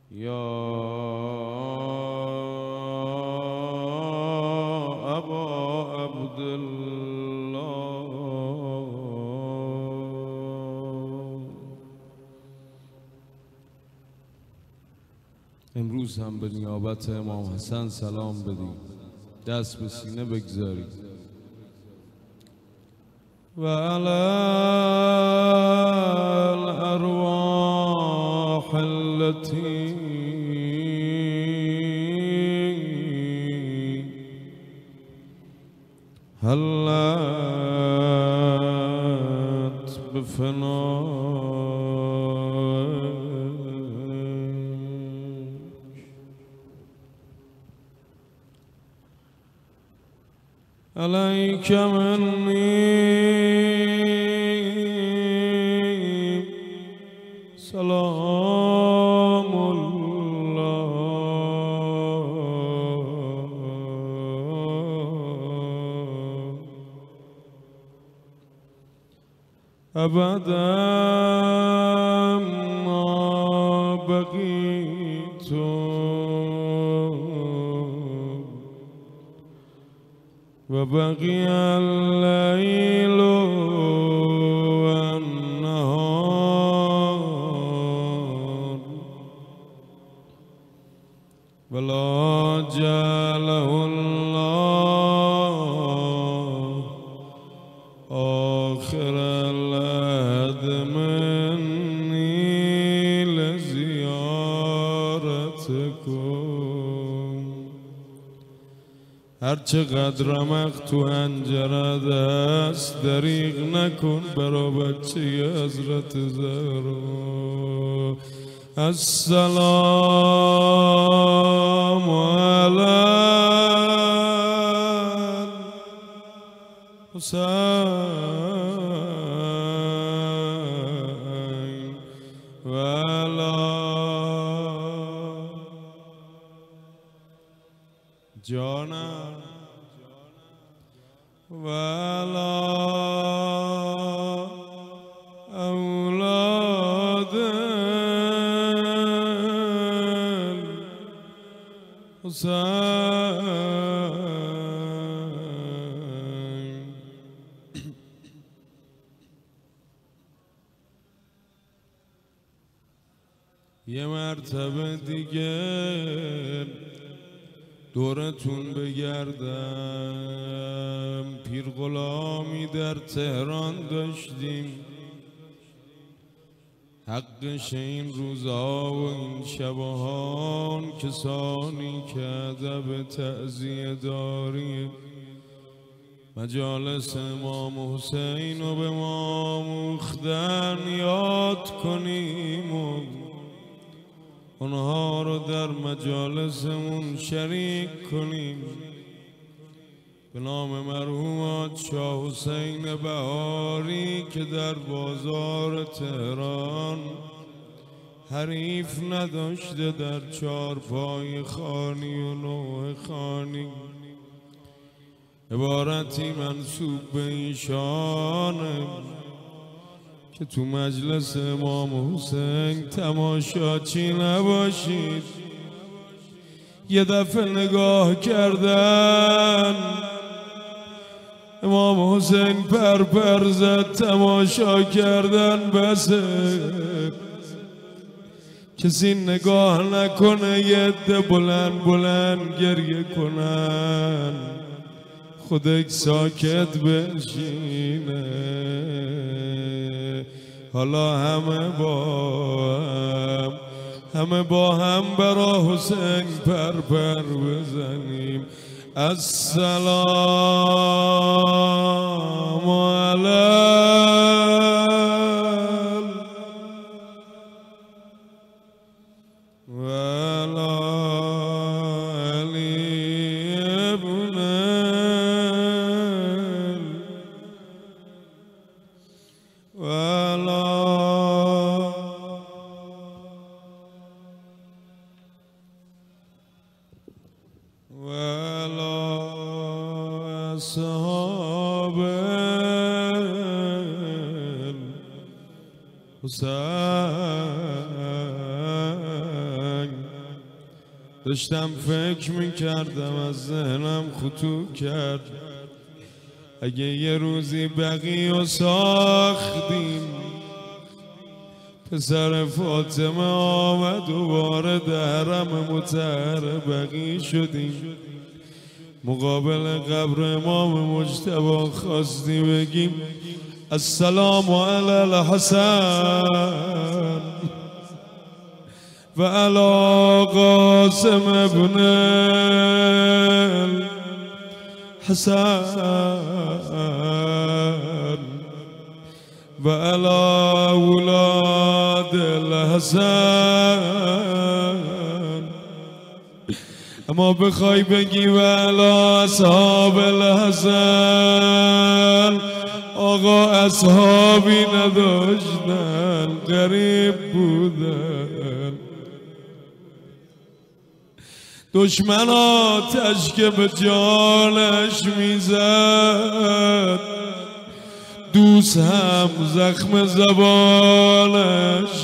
یا ابا عبدالله امروز هم به نیابت امام حسن سلام بدید، دست به سینه بگذارید. و علی الارواح التي حلت بفنایك عليك مني سلام الله أبدا ما بقيت وبقي الليل والنهار ولا جعله الله آخر العهد مني لزيارتكم. هرچقدر رمق تو انجرد است دریغ نکن برا بچه حضرت زهرا. السلام علی الحسین و علی جانم و علی اولاد الحسین. یه مرتبه دیگه دورتون بگردم. پیر غلامی در تهران داشتیم، حقش این روزها و این شبها کسانی که ادب تعزیه داری مجالس امام حسین و به ما مختن یاد کنیم و اونها رو در مجالسمون شریک کنیم. به نام مرحوم شاه حسین بهاری که در بازار تهران حریف نداشته در چارپای خانی و نوع خانی، عبارتی منسوب به ایشانه که تو مجلس امام حسین تماشاچی نباشید. یه دفعه نگاه کردن امام حسین پر زد، تماشا کردن بسه، کسی نگاه نکنه، یه عده بلند گریه کنن، خودک ساکت بشینه. حالا همه با هم برا حسین پر بزنیم. السلام علیکم و علی علی ابن و علی اصحاب الحسین. داشتم فکر میکردم از ذهنم خطو کرد اگه یه روزی بقی و ساختیم پسر فاطمه آمد دوباره درم مطهر بقی شدیم مقابل قبر امام مجتبی خواستی بگیم السلام علی الحسن و علی قاسم ابن الحسن و علی اولاد الحسن اما بخوای بگی و علی اصحاب الحسن آقا اصحابی نداشتن غریب بودن دشمن آتش که به جانش میزد دوست هم زخم زبانش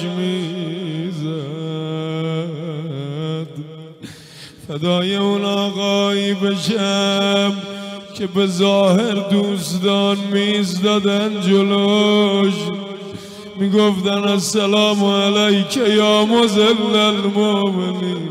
میزد فدای اون آقایی بشم که به ظاهر دوستان میزدادن جلوش میگفتن السلام علیک یا مذل المؤمنین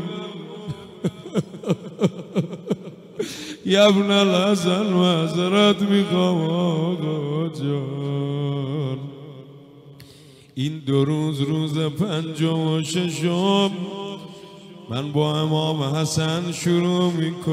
یا ابن الحسن معذرت میخوام آقا جان این 2 روز روز 5 و 6 من با امام حسن شروع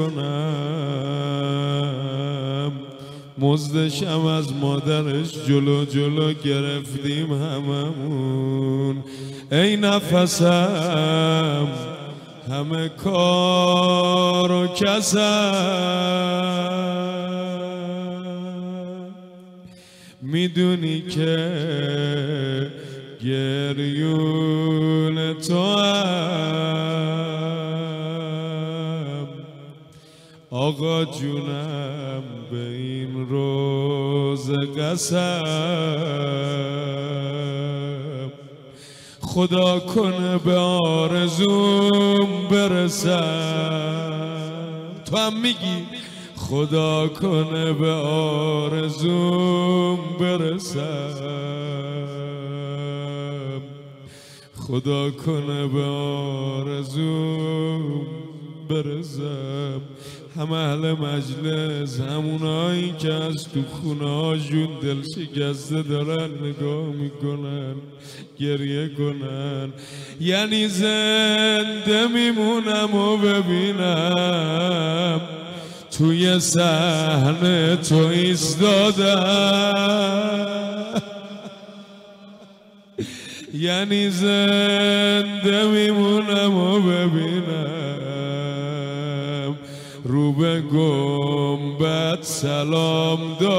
میکنم مزدشم از مادرش جلو جلو گرفتیم هممون ای نفسم همه کار و کسم میدونی که گریون تو هم آقا جونم به این روز قسم خدا کنه به آرزوم برسم تو هم میگی خدا کنه به آرزوم برسم خدا کنه به آرزوم برسم هم اهل مجلس همونایی که از تو خونه هاشون دل شکسته دارن نگاه میکنن گریه کنن یعنی زنده میمونم و ببینم توی صحنه تو ایستادم یعنی زنده میمونم و ببینم رو به گنبد سلام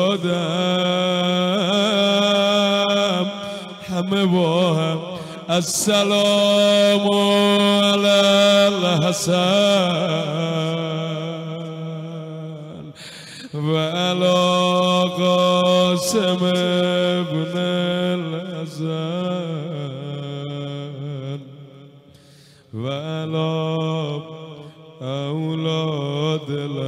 دادم همه با هم السلام علی الحسن و علی قاسم ابن الحسن و علی اولاد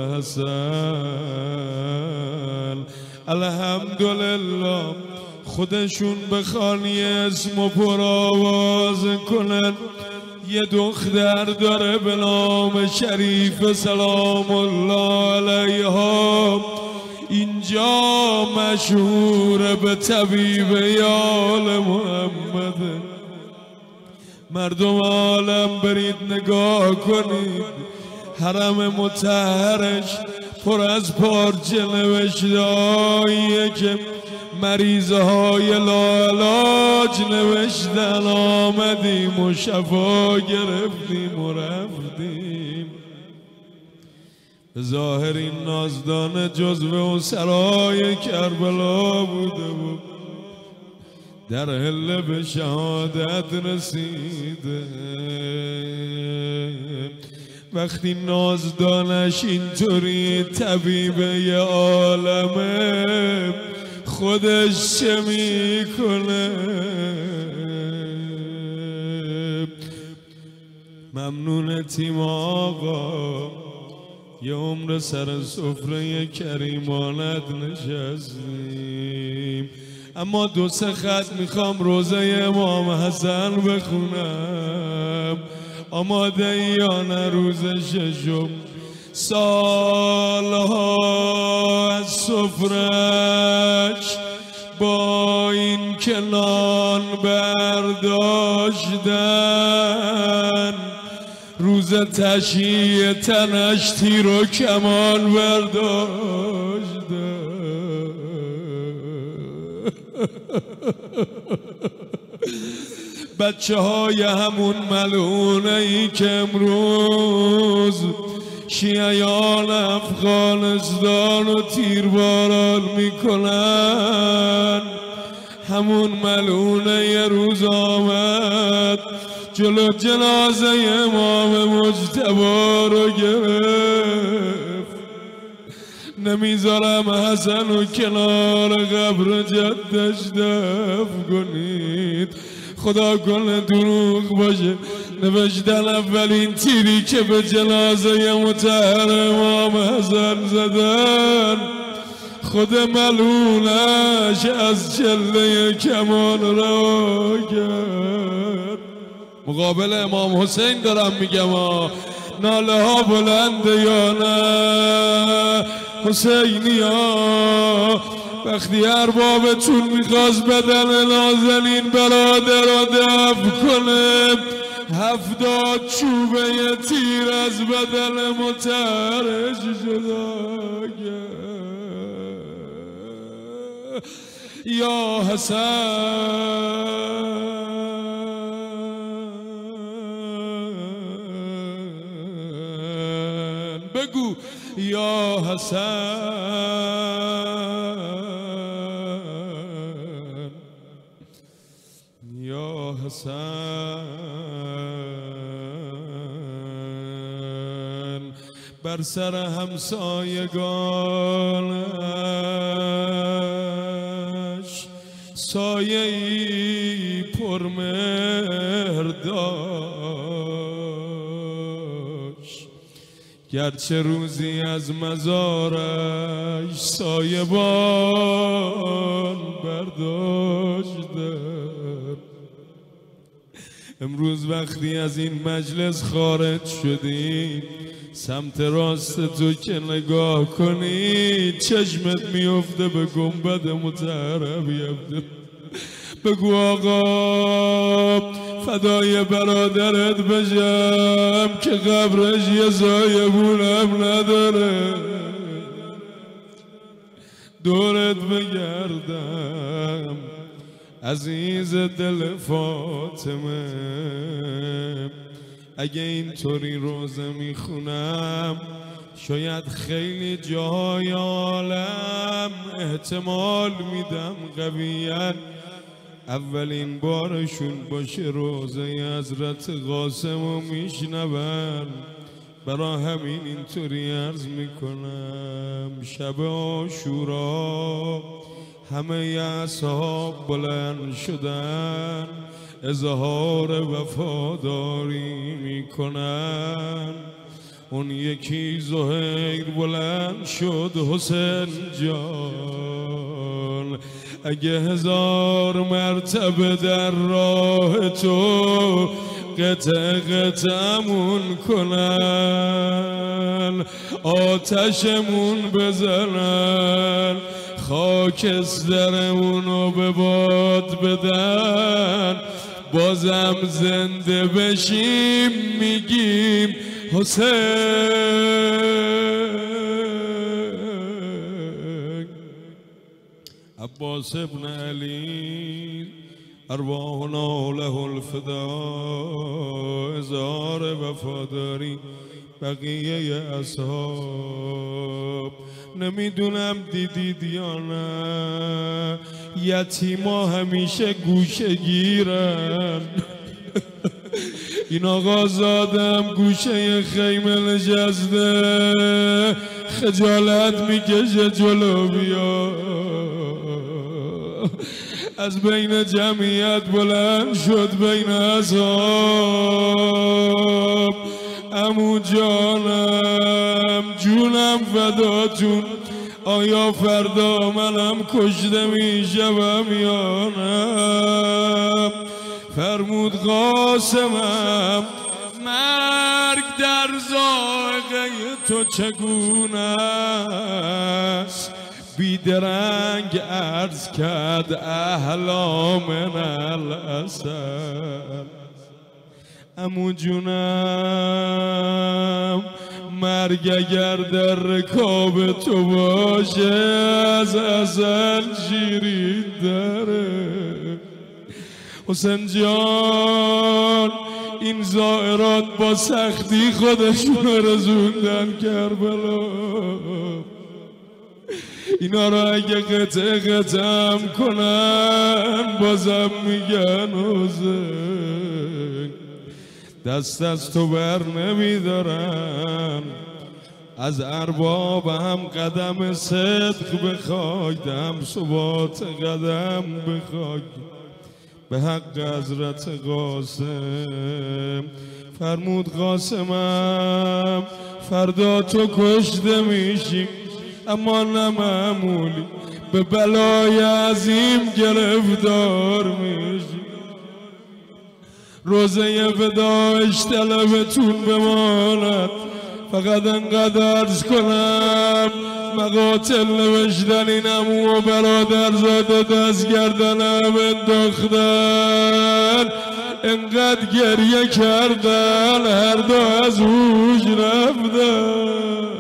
الحسن الحمدلله خودشون بخوانی اسم و پرآواز کنن یه دختر داره به نام شریف سلام الله علیها اینجا مشهور به طبیب یال محمد مردم عالم برید نگاه کنید حرم مطهرش پر از پارچه نوشته‌هاییه که مریضه های لاعلاج نوشتن آمدیم و شفا گرفتیم و رفتیم ظاهر این نازدانه جزوه و سرای کربلا بوده بود در حله به شهادت رسیده وقتی نازدانش اینطوری طبیب یه عالمه خودش چه میکنه ممنون تیم آقا، یه عمر سر سفره کریمانت نشستیم. اما 2-3 خط میخوام روزه امام حسن بخونم. آماده ای یا نه؟ روز ششم سالها از سفرش با این که نان برداشتن، روز تشییع تنش تیر و کمان برداشتن. بچه های همون ملعونه ای که امروز شیعیان افغانستان و تیرباران میکنن، همون ملعونه یه روز آمد جلو جنازه امام مجتبی رو گرفت. نمیذارم حسن و کنار قبر جدش دفن کنید، خدا کنه دروغ باشه. نوشتن اولین تیری که به جنازه مطهر امام حسن زدن خود ملعونش از چله کمان را کرد. مقابل امام حسین دارم میگم ناله ها بلنده یا نه حسینی ها؟ وقتی اربابتون میخواست بدن نازنین برادر را دفن کنه 70 چوبه تیر از بدن مطهرش جدا کرد. یا حسن بگو یا حسن، یا حسن. بر سر همسایگانش سایه‌ای پرمهر داشت، گرچه روزی از مزارش سایبان برداشتن. امروز وقتی از این مجلس خارج شدی سمت راست تو که نگاه کنی چشمت میفته به گنبد مطهر بیفته. بگو آقا فدای برادرت بشم که قبرش یه سایبونم نداره، دورت بگردم عزیز دل فاطمه. اگه اینطوری روزه میخونم شاید خیلی جای عالم احتمال میدم قویاً اولین بارشون باشه روزه حضرت قاسمو میشنون. برا همین اینطوری عرض میکنم شب عاشورا همه اصحاب بلند شدن اظهار وفاداری میکنن. اون یکی زهیر بلند شد حسین جان اگه 1000 مرتبه در راه تو قطع قطعمون کنن، آتشمون بزنن، خاکسترمونو به باد بدن، بازم زنده بشیم میگیم حسین. عباس ابن علی ارواحنا له الفداء، اظهار وفاداری بقیه اصحاب. نمیدونم دیدید یا نه یتیما همیشه گوشه گیرن. این آقا زادم گوشه خیمه نشسته خجالت میکشه جلو بیا. از بین جمعیت بلند شد بین اصحاب عمو جانم جونم فداتون، آیا فردا منم کشته میشوم یا نه؟ فرمود قاسمم مرگ در ذائقه تو چگونه است؟ بیدرنگ عرض کرد احلا من الاسل. عمو جونم مرگ اگر در رکاب تو باشه از عسل شیرین داره. حسین جان این زائرات با سختی خودشون رسوندن کربلا، اینا را اگه قطعه قطعه کنن بازم میگن حسین. دست از تو بر نمیدارن، از ارباب هم قدم صدق بخوای، دم ثبات قدم بخوای به حق حضرت قاسم. فرمود قاسمم فردا تو کشته میشی، اما نه معمولی، به بلای عظیم گرفتار میشی. روزه وداعش طلبتون بماند، فقط انقدر عرض کنم مقاتل نوشتن این عمو و برادرزاده دست گردنم انداختن، انقدر گریه کردن هر دو از هوش رفتن.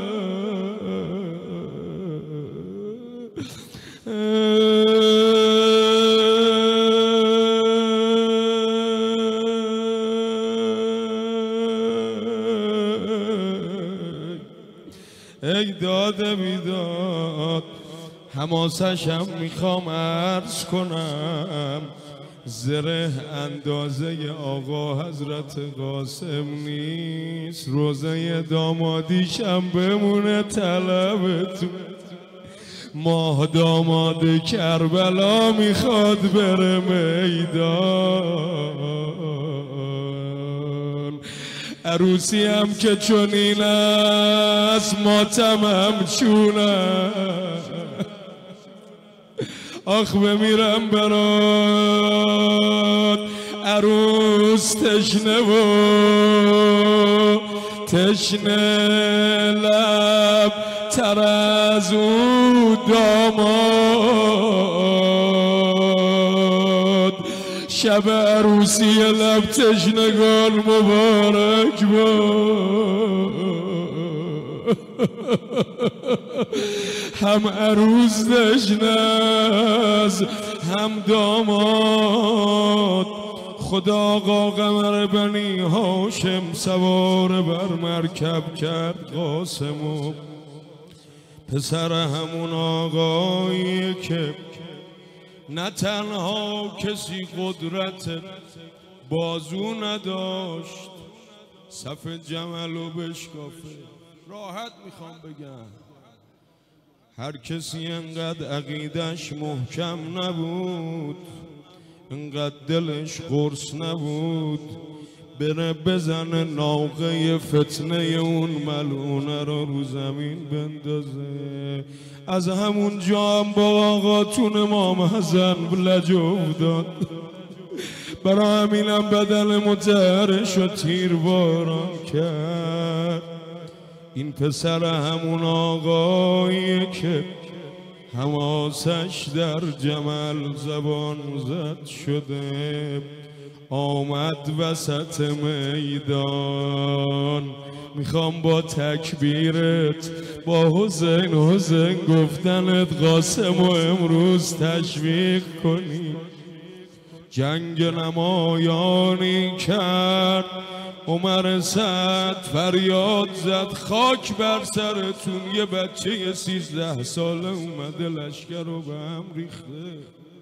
ای داده بیداد حماسشم میخوام عرض کنم، زره اندازه آقا حضرت قاسم نیست، روزه دامادیشم بمونه طلبتون. ماه داماد کربلا میخواد بره میدان، عروسی هم که چنین است ماتم هم چونه. آخ بمیرم برات عروس تشنه و تشنه لب تر از او داماد، شب عروسی لب تشنگان مبارک باد. هم عروس تشنه هم داماد. خدا آقا قمر بنی هاشم سوار بر مرکب کرد قاسمو، پسر همون آقایی که نه تنها کسی قدرت بازو نداشت صف جملو بشکافه. راحت میخوام بگم هر کسی انقدر عقیدش محکم نبود، انقدر دلش قرص نبود، بره بزنه ناقه فتنه اون ملعونه رو زمین بندازه. از همون جا هم با آقاتون امام حسن لجو داد، برای همینم بدن متحرش و تیر باران کرد. این پسر همون آقایی که حماسش در جمل زبان زد شده، آمد وسط میدان. میخوام با تکبیرت با حسین حسین گفتنت قاسم و امروز تشویق کنی. جنگ نمایانی کرد عمر سعد، فریاد زد خاک بر سرتون، یه بچه 13 ساله اومده لشکر رو به هم ریخته.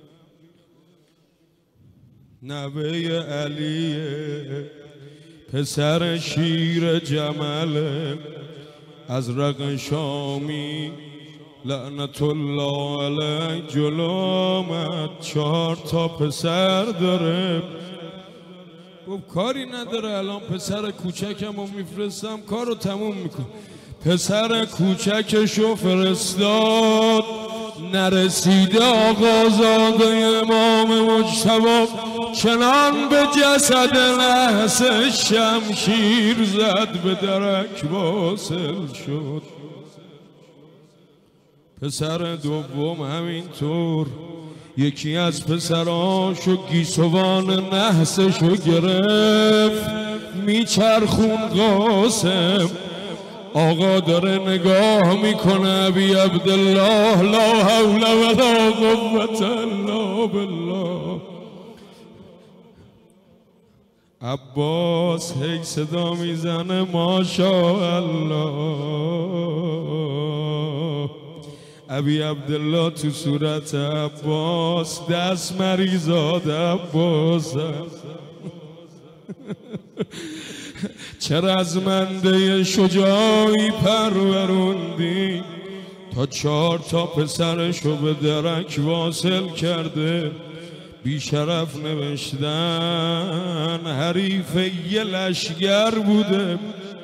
نوه علیه پسر شیر جمله، از رق شامی لعنت الله علیه جلو آمد. 4 تا پسر داره، گفت کاری نداره، الان پسر کوچکم رو میفرستم کارو تموم میکن. پسر کوچکشو فرستاد، نرسیده آقازاده امام مجتبی چنان به جسد لحظ شمشیر زد به درک واصل شد. پسر دوم همینطور، یکی از پسراشو گیسوان نحسشو گرفت میچرخون قاسم. آقا داره نگاه میکنه ابی عبدالله، لا حول ولا قوة الا بالله. عباس هی صدا میزنه ماشاءالله. ابی عبدالله تو صورت عباس دست مریضاد عباس چه رزمنده شجاعی پروروندی، تا 4 پسرشو به درک واصل کرده. بیشرف نوشتن حریف یه لشگر بوده،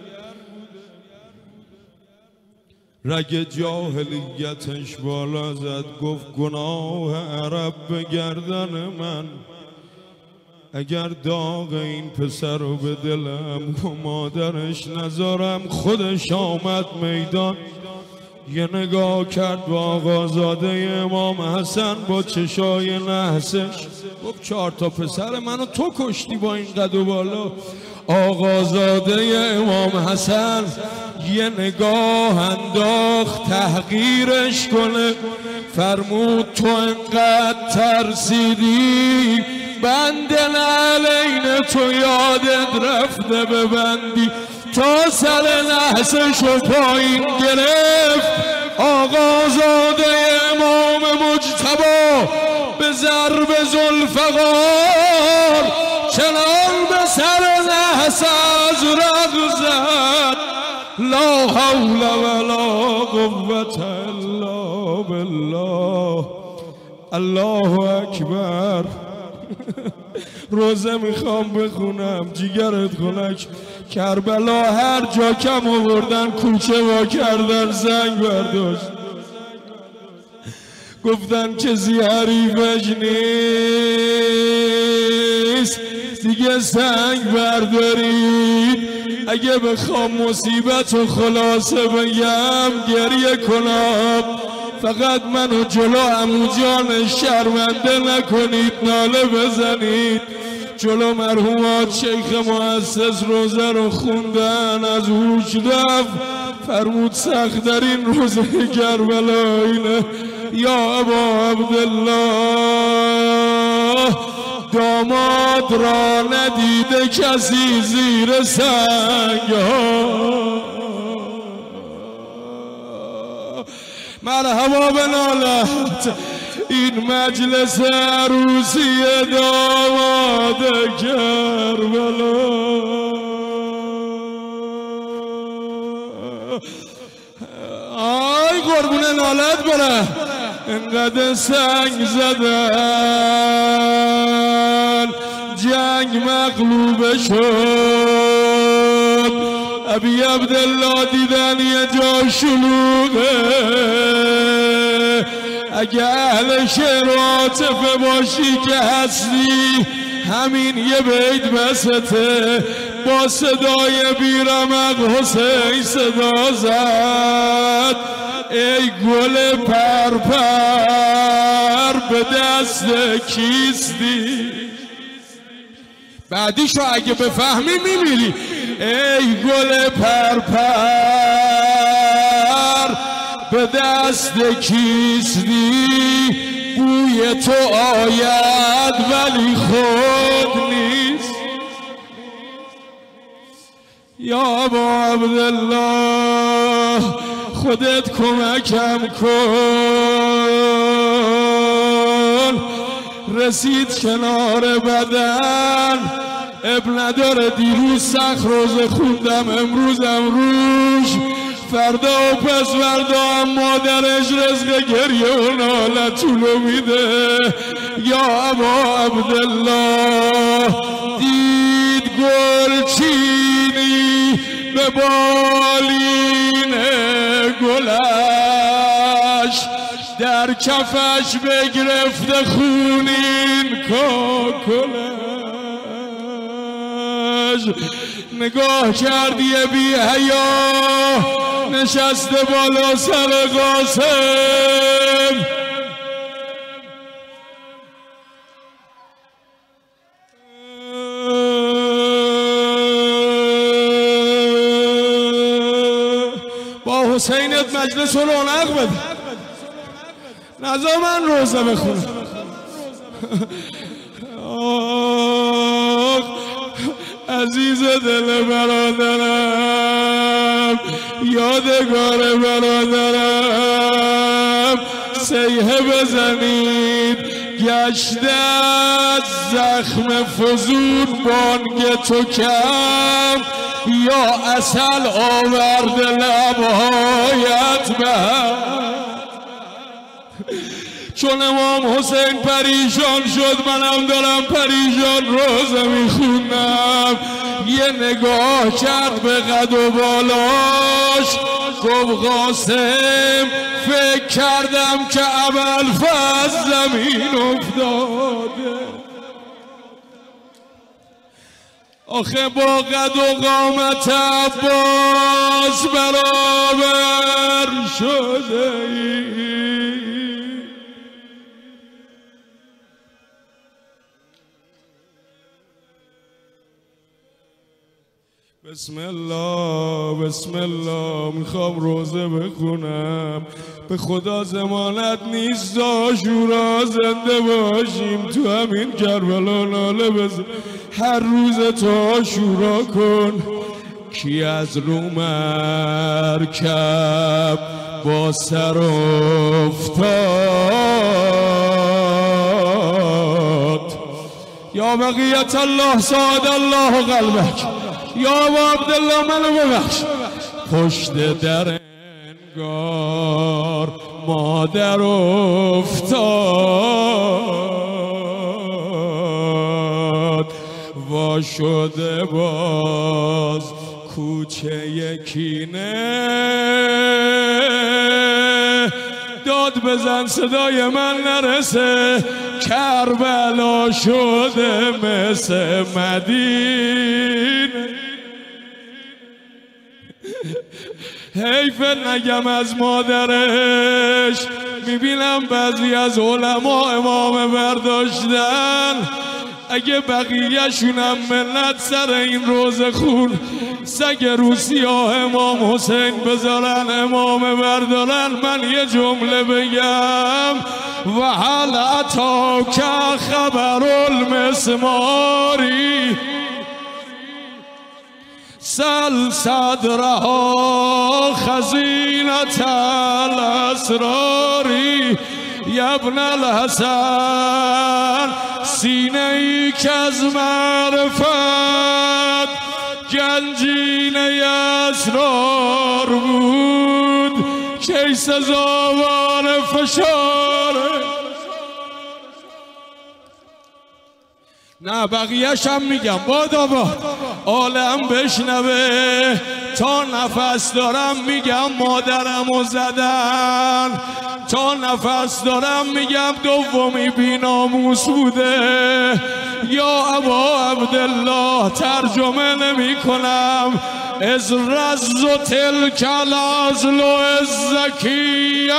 رگ جاهلیتش بالا زد، گفت گناه عرب به گردن من، اگر داغ این پسر رو به دلم و مادرش نذارم. خودش آمد میدان، یه نگاه کرد با آقازاده امام حسن با چشای نحسش، گفت 4 پسر منو تو کشتی با این قد و بالا. آقازاده امام حسن یه نگاه انداخت تحقیرش کنه، فرمود تو انقدر ترسیدی بند نعلین تو یادت رفته ببندی. تا سر نحسشو پایین گرفت آقازاده امام مجتبی به ضرب ذوالفقار چنان به سر نحس از رق زد، لا حول ولا قوة الا بالله. الله اکبر. روزه میخوام بخونم جیگرت خنک. کربلا هر جا کم آوردن کوچه وا کردن، زنگ برداشت گفتن کسی حریفش نیست دیگه سنگ بردارید. اگه بخوام مصیبت و خلاصه بگم گریه کنم، فقط منو جلو عمو جان شرمنده نکنید، ناله بزنید. جلو مرحومات شیخ مؤسس روزه رو خوندن، از هوش رفت، فرمود سخت در این روزه کربلا اینه. یا ابا عبدالله داماد را ندیده کسی زیر سنگ ها. مرحبا به نالت این مجلس عروسی داماد کربلا. آی قربون نالت بره، انقدر سنگ زدن جنگ مغلوب شد. ابی عبدالله دیدن یه جا شلوغه، اگه اهل شعر و عاطفه باشی که هستی همین یه بیت بسته. با صدای بیرمق حسین صدا زد، ای گل پرپر به دست کیستی. بعدیشو اگه بفهمی میمیری. ای گل پرپر به دست کیستی، بوی تو آید ولی خود نیست. یا ابا عبدالله خودت کمکم کن. رسید کنار بدن، اب نداره دیروز سخت روزه خوندم، امروزم روش، فردا و پس فردا هم مادرش رزق گریه و نالت طولو میده. یا ابا عبدالله گلچینی به بالین گلش در کفش بگرفته خونین کاکلش نگاه کردی بی حیا نشسته بالا سر قاسم با حسینت مجلس رو رونق بده نذار من روزه بخونم عزیز دل برادرم یادگار برادرم سیحه بزنید گشته از زخم فزون بانگ تو کم یا عسل آورد لبهایت به چون امام حسین پریشان شد منم دارم پریشان روزه میخونم یه نگاه کرد به قد و بالاش گفت قاسم فکر کردم که ابوالفضل زمین افتاده آخه با قد و قامت عباس برابر شده ای بسم الله میخوام روزه بخونم به خدا ضمانت نیست عاشورا زنده باشیم تو همین کربلا ناله بزن هر روز تو عاشورا کن کی از رو مرکب با سر افتاد یا بقیت الله سعد الله قلبک یا عبدالله منو ببخش پشت در انگار مادر افتاد وا شده باز کوچه یکینه داد بزن صدای من نرسه کربلا شده مثل مدینه حیف نگم از مادرش میبینم بعضی از علما امام برداشتن اگه بقیه‌شونم ملت سر این روزه خون سگ روسیاه امام حسین بذارن امام بردارن من یه جمله بگم و هل اتاک خبر المسماری سل صدرها خزینة الاسراری یا ابن الحسن سینه ای که از معرفت گنجینه اسرار بود کی سزاوار فشاره نه بقیه‌ش هم میگم باد عالم بشنوه تا نفس دارم میگم مادرمو زدن تا نفس دارم میگم دومی بیناموس بوده یا ابا عبدالله ترجمه نمی کنم از رز و تلک الازل و الزکیه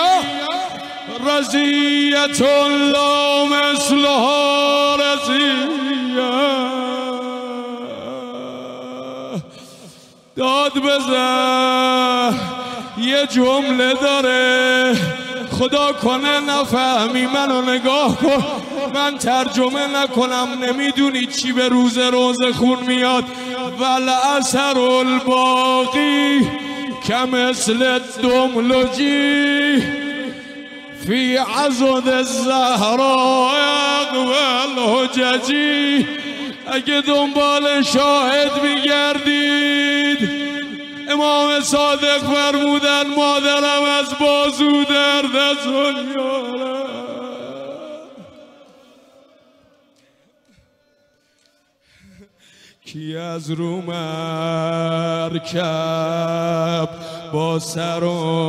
رضیت الله مثلها رضیه داد بزن یه جمله داره خدا کنه نفهمی منو نگاه کن من ترجمه نکنم نمیدونی چی به روزه خون میاد والعصر الباقی کمثل الدملجی فی عضد الزهراء اقبل حججی اگه دنبال شاهد میگردید امام صادق فرمودن مادرم از بازو درد از دنیا کی از رو مرکب با سر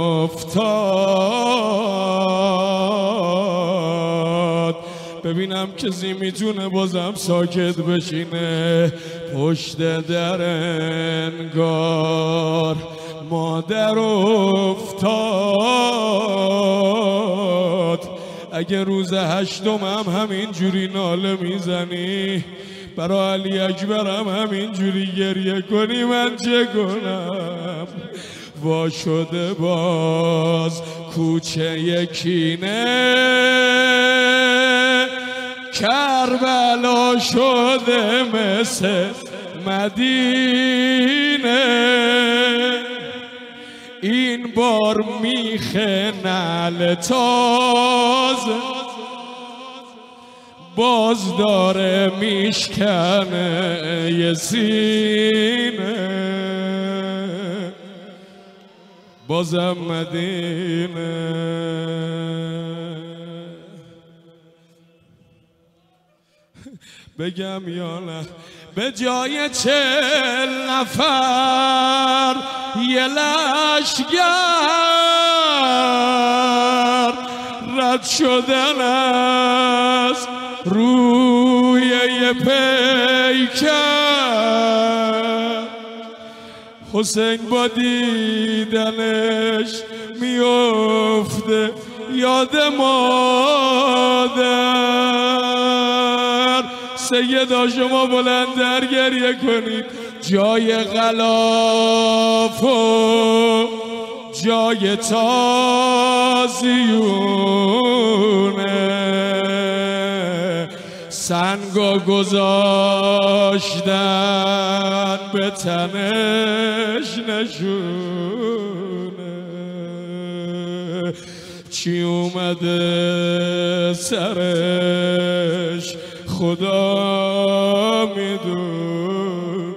افتاد، ببینم کسی میتونه بازم ساکت بشینه پشت در انگار مادر افتاد. اگه روز هشتم هم همین جوری ناله میزنی برا علی اکبرم همین جوری گریه کنی من چه کنم؟ وا شده باز کوچه کینه، کربلا شده مثل مدینه، این بار میخه نعل تازه باز داره میشکنه یه سینه، بازم مدینه. بگم یا نه به جای 40 نفر یه لشگر رد شدن از روی یه پیکر، حسین با دیدنش میفته یاد مادر. سیدا شما بلندتر گریه کنید، جای غلاف و جای تازیونه، سنگا گذاشتن به تنش نشونه، چی اومده سرش خدا میدون.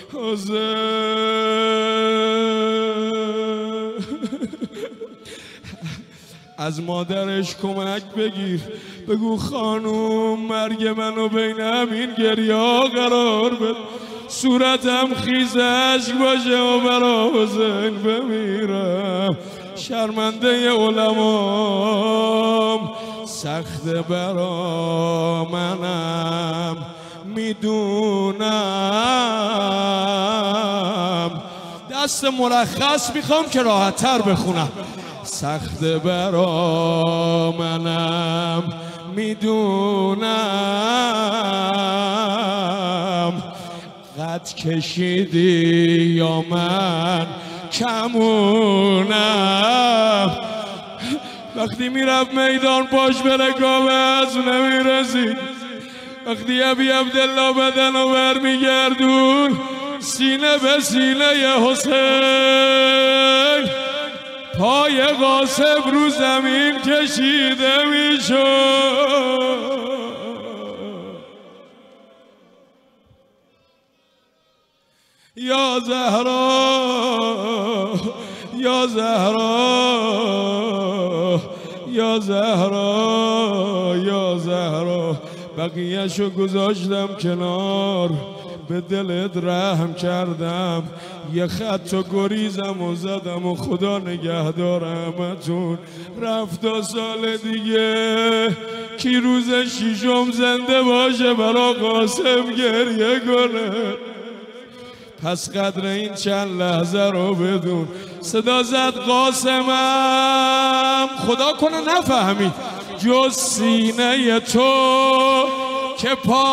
از مادرش کمک بگیر، بگو خانوم مرگ منو بین همین گریه قرار بده، صورتم خیزش باشه و برا حسین بمیرم. شرمنده علمام سخت برا منم میدونم، دست مرخص میخوام که راحت تر بخونم. سخت برا منم میدونم، قد کشیدی یا من کمونم. وقتی میرفت میدان پاش به رکاب از نمیرسید، وقتی ابی عبدالله بدن و برمیگردون سینه به سینه حسین، پای قاسم رو زمین کشیده میشد. یا زهرا یا زهرا یا زهرا یا زهرا، بقیه‌شو گذاشتم کنار، به دلت رحم کردم، یه خط و گریزم و زدم و خدا نگهدار همتون. رفت 2 سال دیگه کی روز 6م زنده باشه برا قاسم گریه کنه. پس قدر این چند لحظه رو بدون. صدا زد قاسمم، خدا کنه نفهمید، جز سینه تو که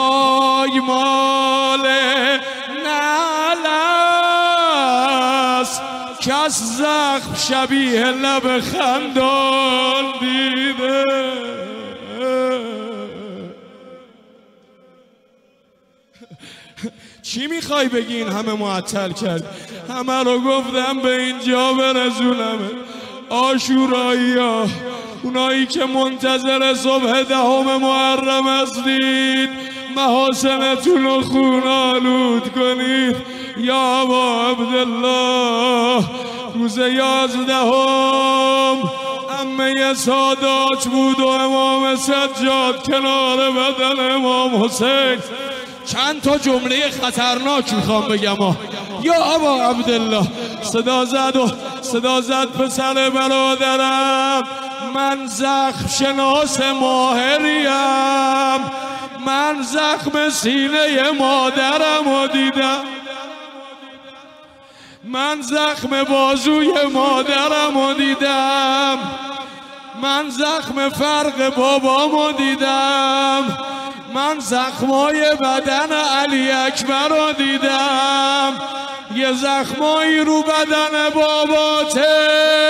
پایمال نعل است، کس زخم شبیه لب خندان دیده. چی میخوای بگی این همه معطل کرد؟ همه رو گفتم به اینجا برسونم. عاشورایی ها، اونایی که منتظر صبح 10 محرم هستید، محاسنتون رو خون آلود کنید. یا ابا عبدالله، روز 11 عمه سادات بود و امام سجاد کنار بدن امام حسین. چند تا جمله خطرناک میخوام بگم. یا ابا عبدالله صدا زد پسر برادرم، من زخم شناس ماهریم، من زخم سینه مادرم رو دیدم، من زخم بازوی مادرم رو دیدم، من زخم فرق بابامو دیدم، من زخمای بدن علی اکبر رو دیدم، یه زخمایی رو بدن باباته.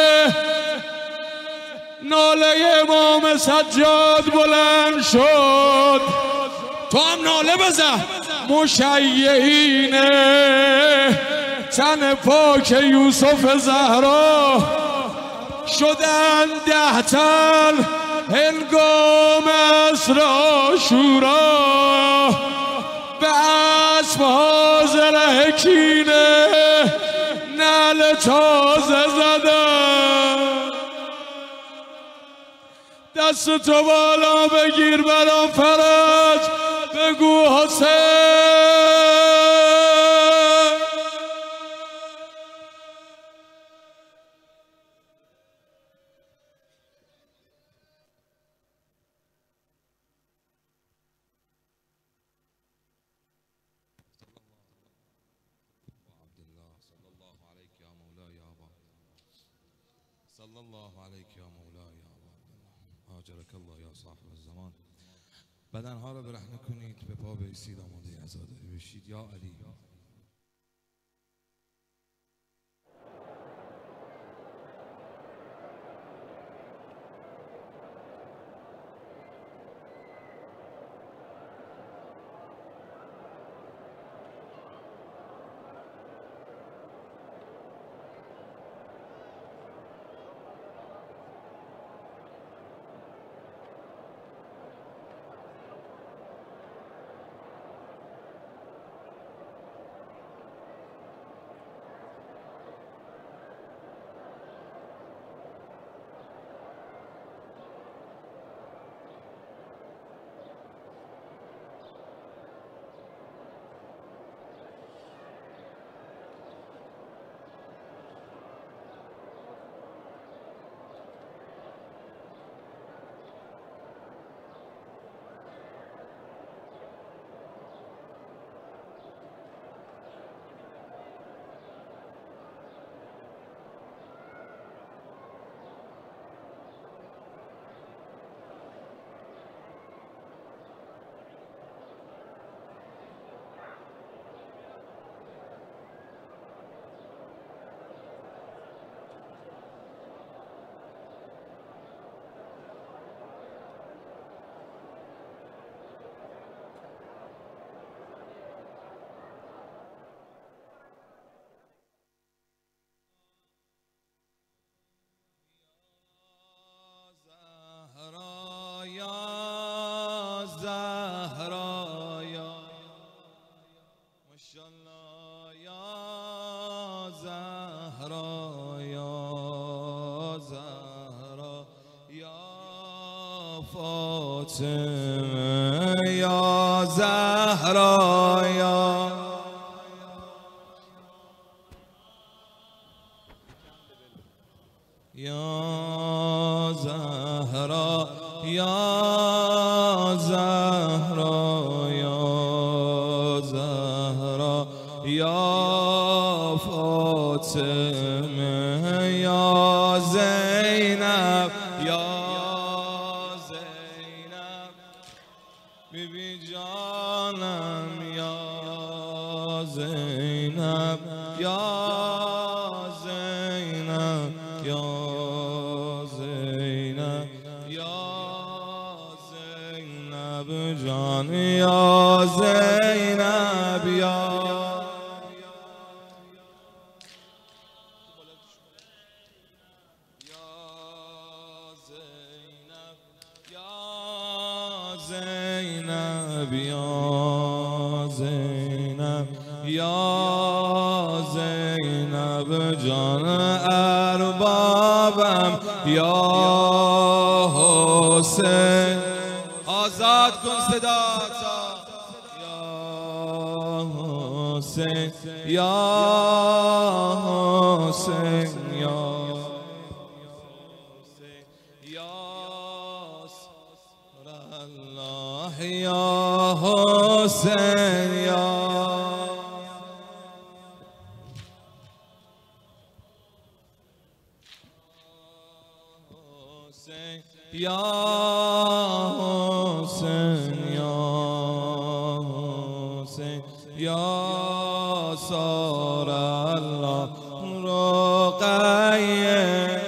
ناله امام سجاد بلند شد، تو هم ناله بزن. مشیعین تن پاک یوسف زهرا شدن 10 تن هنگام عصر عاشورا، به اسب حاضر کینه نعل تازه زدن. دست تو بالا بگیر برام فرج، بگو حسین. صلى الله عليك يا مولاي يا ابا عبد الله هاجرك الله يا صاحب الزمان. بدنها را برهنه کنید، به پا بایستید، آماده عزاداری بشید. یا علی فاطمه یا زهرا یا زهرا یا زهرا یا زهرا یا فاطمه یا زینب یا بیبی جانم یا زینب یا زینب یا زینب یا زینب جان یا زینب یا زینب یا زینب یا زینب جان اربابم یا حسین آزاد کن صداتا یا یا حسین یا الله یا حسین یا یا حسین یا حسین یا سار الله رقیه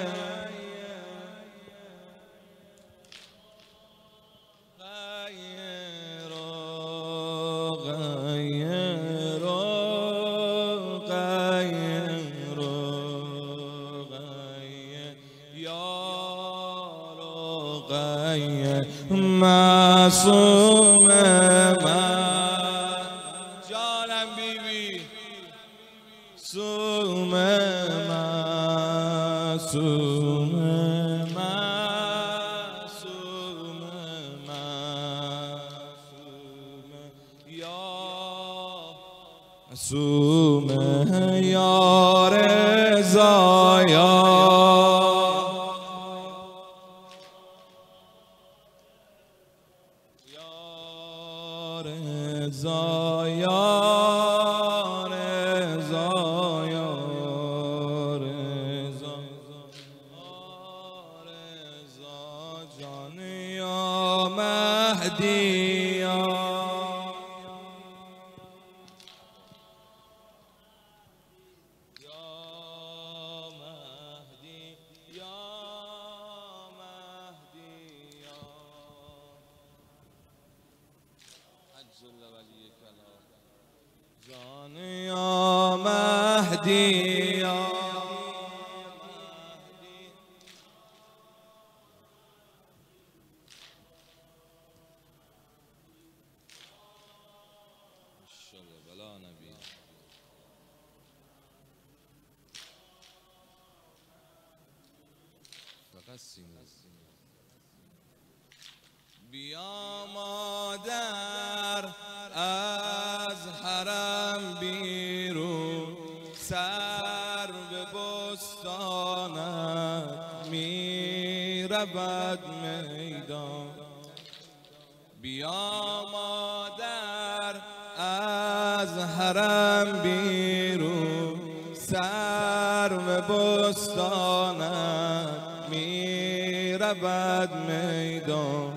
معصوم من جانم بیبی معصوم معصوم معصوم معصوم یا معصوم یا رضا یا رضا یا رضا یا رضا رضا جان یا مهدی یا مهدی یا مهدی یا جان یا مهدی یا ماشاءالله بلا نبی فقط سینه بیا مادر از حرم بیرون سر به بستانت می رود میدان بیا مادر از حرم بیرون سر به بستانت می رود میدان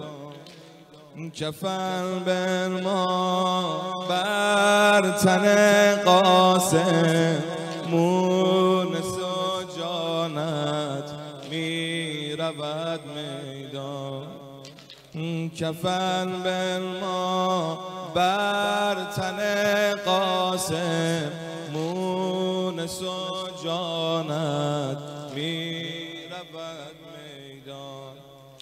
کفن بنما بر تن قاسم مونس و جانت می رود میدان کفن بنما بر تن قاسم مونس و جانت می رود میدان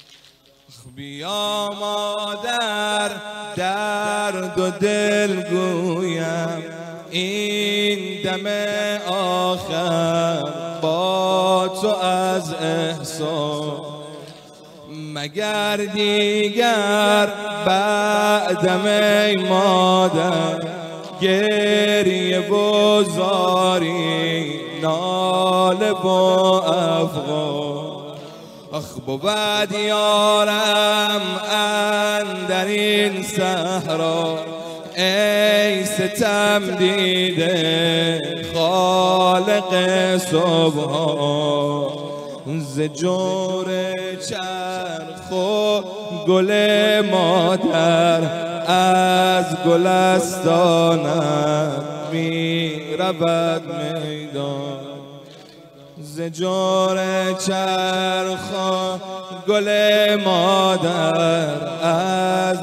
بیا مادر درد و دل گویم این دم آخر با تو از احسان مگر دیگر بعدم ای مادر گریه بزاری ناله با افغان آخ بود یارم اندر این صحرا ای ستم دیده خالق صبحا ز جور چرخ و گل مادر از گلستانم می رود میدان ز جور چرخ و گل مادر از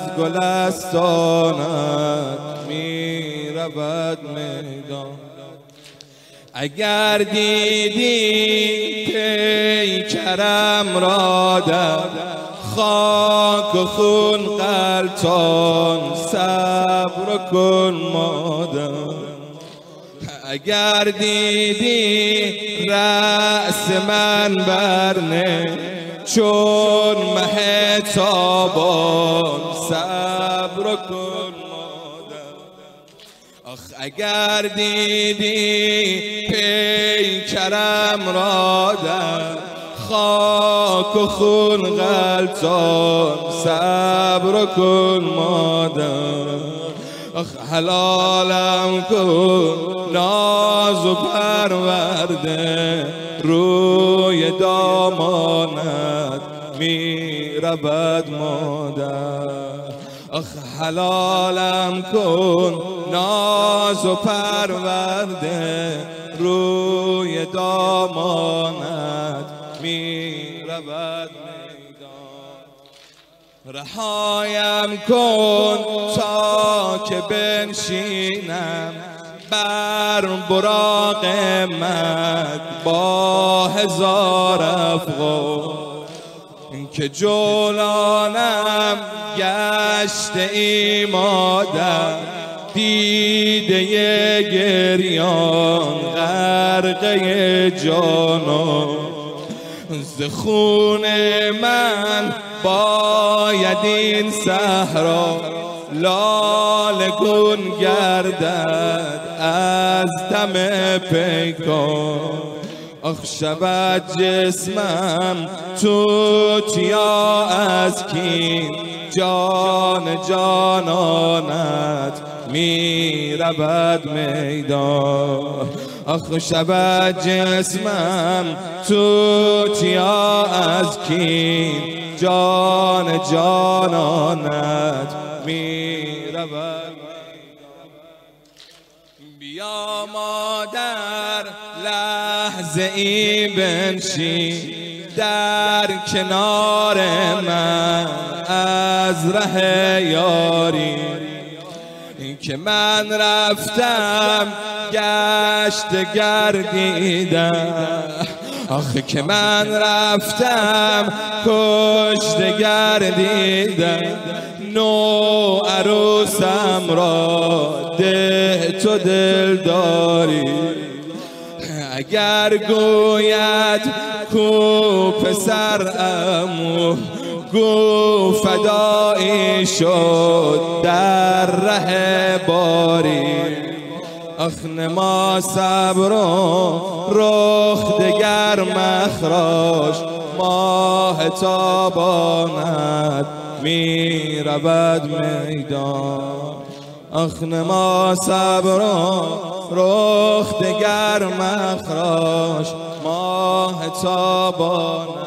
گلستانم می رود میدان اگر دیدی پیکرم را در خاک و خون غلطان صبر کن مادر اگر دیدی رأس من برنه چون مه تابان صبر کن مادر آخ اگر دیدی پیکرم را در خاک و خون غلطان صبر کن مادر. آخ حلالم کن ناز و پرورده روی دامانت می رود مادر. آخ حلالم کن ناز و پرورده روی دامانت می رود میدان. رهایم کن تا که بنشینم بر براق مد با هزار افغان که جولانم گشته ای مادر دیده گریان غرقه جانان. ز خون من باید این صحرا لاله گون گردد از دم پیکان. آخ شود جسمم توتیا از کین جان جانانت می رود میدان. آخ شود جسمم توتیا از کین جان جانانت می رود. بیا مادر لحظه ای بنشین در کنار من از ره یاری که من رفتم گشت گردیدم. آخه که من رفتم کشت گردیدم. نو عروسم را ده تو دل داری. اگر گوید کو پسر امو گو فدایی شد در ره باری. آخ نما صبر و رخ دگر مخراش ماه تابانت می رود میدان. آخ نما صبر و رخ دگر مخراش ماه تابانت.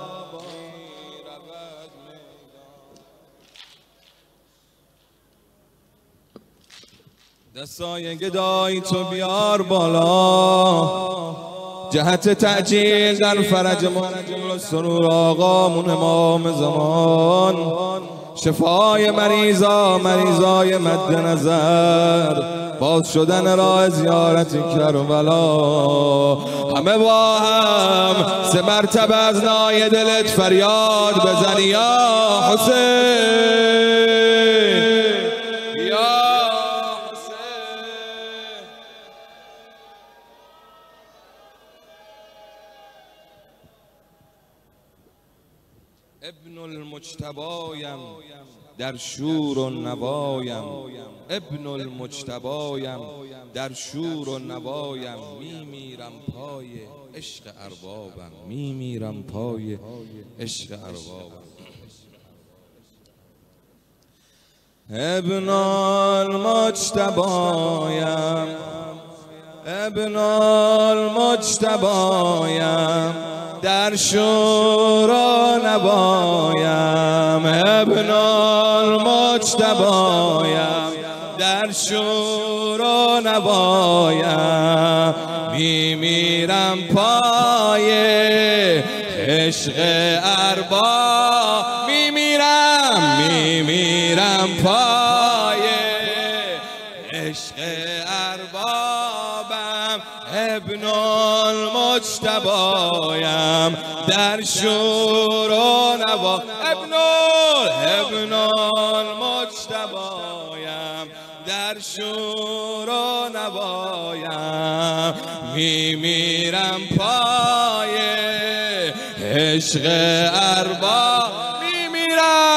دستای گدای تو بیار بالا جهت تعجیل در فرج ما سرور آقامون امام زمان. شفای مریضای مد نظر باز شدن راه زیارت کربلا. همه با هم 3 مرتبه از نای دلت فریاد بزنی یا حسین یا ابن المجتبایم در شور و نوایم. ابن المجتبایم در شور و نوایم. میمیرم پای عشق اربابم. میمیرم پای عشق اربابم. ابن المجتبایم ابن المجتبایم در شور و نوایم. ابن المجتبایم در شور و نوایم. میمیرم پای عشق ارباب. میمیرم پای عشق اربابم. ابن المجتبایم در شور و نوا. ابن المجتبایم در شور و نوایم. میمیرم پای عشق ارباب.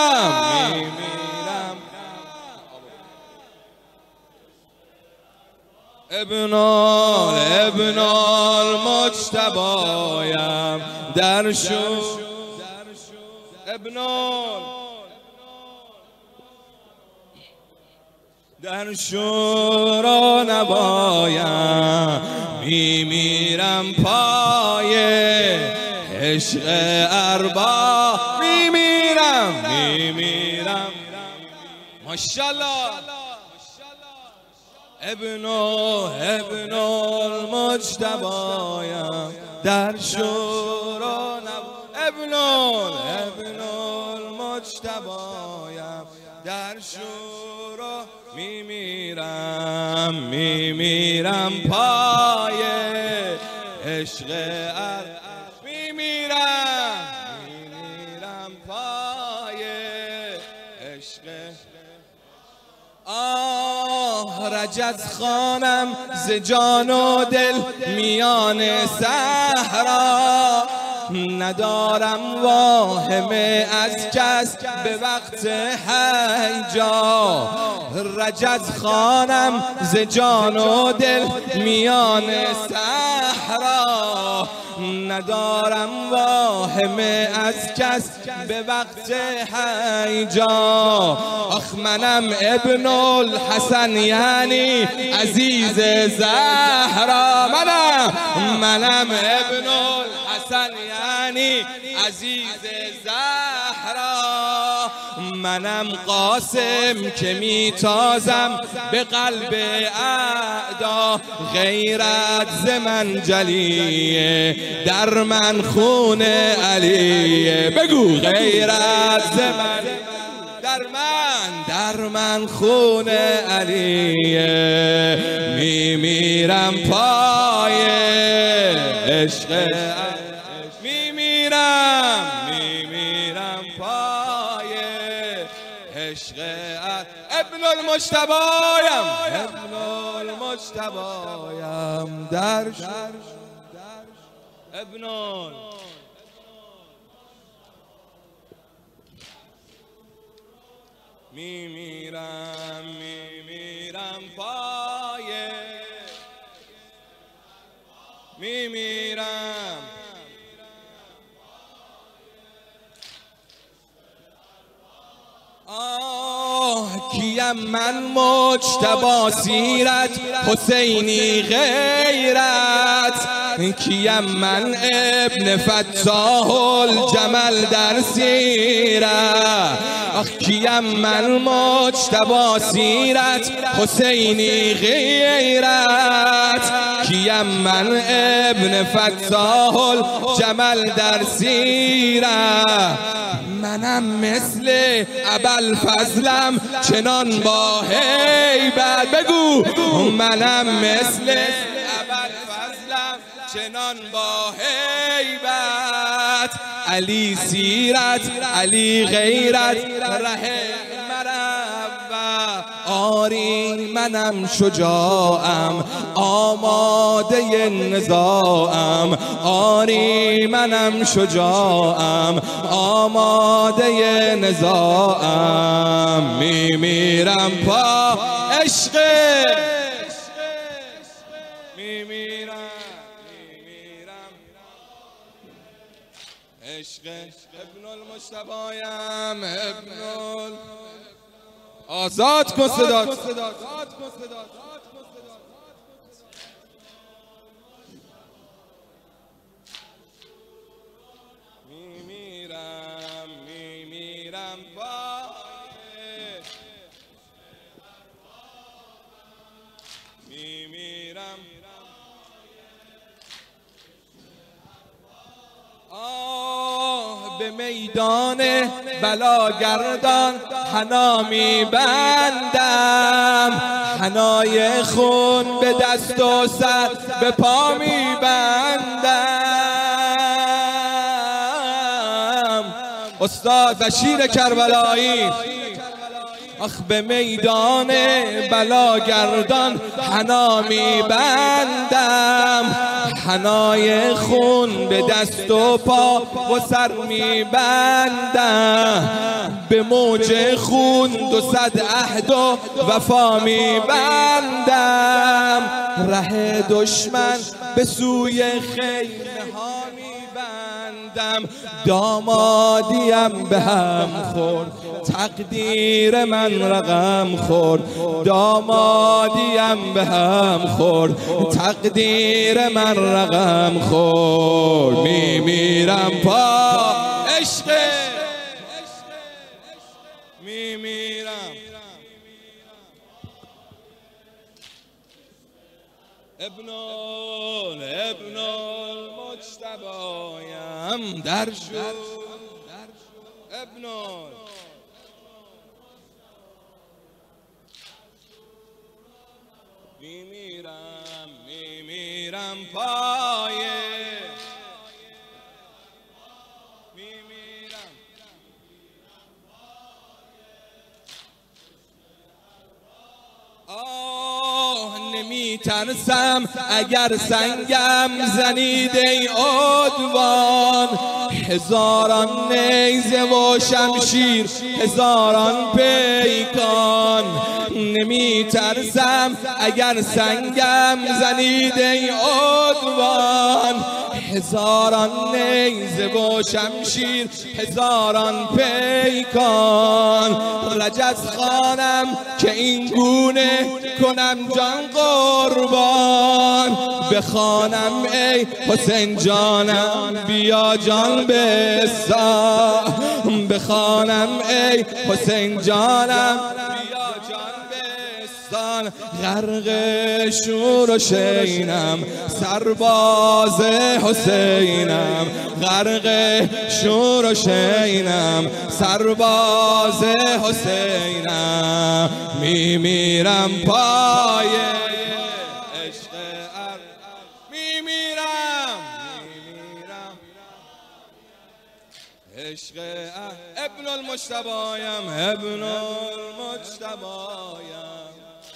میمیرم ابن المجتبایم در شو در شورا نبایم میمیرم پای عشق ارباب میمیرم ماشاءالله ابن المجتبایم در شورا ابن المجتبایم در شورا میمیرم پای عشق میمیرم پای عشق رجز خانم ز جان و دل میان صحرا ندارم واهمه از کس به وقت هیجا رجز خانم ز جان و دل میان صحرا ندارم واهمه از کس به وقت هیجا آخ منم ابن الحسن یعنی عزیز زهرا منم ابن الحسن یعنی عزیز زهرا منم قاسم که میتازم به قلب اعدا غیرت ز من جلیه در من خون علیه بگو غیرت ز من در من خون علیه میمیرم پای عشق میمیرم پای عشق ابن المجتبایم در ابن میمیرم پای میمیرم کیم من مجتبی سیرت حسینی غیرت کیم من ابن فتاح الجمل در سیرت کیم من مجتبی سیرت حسینی غیرت کیم من ابن فتاح الجمل در سیرت منم مثل ابوالفضلم چنان با هیبت بگو منم مثل ابوالفضلم چنان با هیبت علی سیرت علی غیرت ره آری منم شجاعم آماده نزاعم آری منم شجاعم آماده نزاعم میمیرم پا عشق میمیرم عشق ابن المجتبایم آزاد کن صدا میمیرم میمیرم به میدان بلاگردان حنا میبندم حنای خون به دست و سر به پا میبندم استاد بشیر کربلایی آخ به میدان بلاگردان حنا میبندم، حنای خون به دست و پا و سر میبندم، به موج خون 200 عهد و وفا میبندم، ره دشمن به سوی خیمه ها میبندم. دامادیم به هم خورد، تقدیر من رقم خورد، دامادیم به هم خورد، تقدیر من رقم خورد. میمیرم پا عشق، میمیرم ابن المجتبایم در شد، ابن میمیرم پایه، میمیرم نمیترسم اگر سنگم زنید ای عدوان، هزاران نیزه و شمشیر هزاران پیکان. نمیترسم اگر سنگم زنید ای عدوان، هزاران نیزه و شمشیر هزاران پیکان. رجز خانم که این گونه کنم جان قربان، بخوانم ای حسین جانم بیا جان بسا، بخوانم ای حسین جانم بیا جان بسان. غرق شور و شینم سرباز حسینم، غرق شور و شینم سرباز حسینم. میمیرم پای عشق میمیرم عشق ابن المجتبایم، ابن المجتبایم.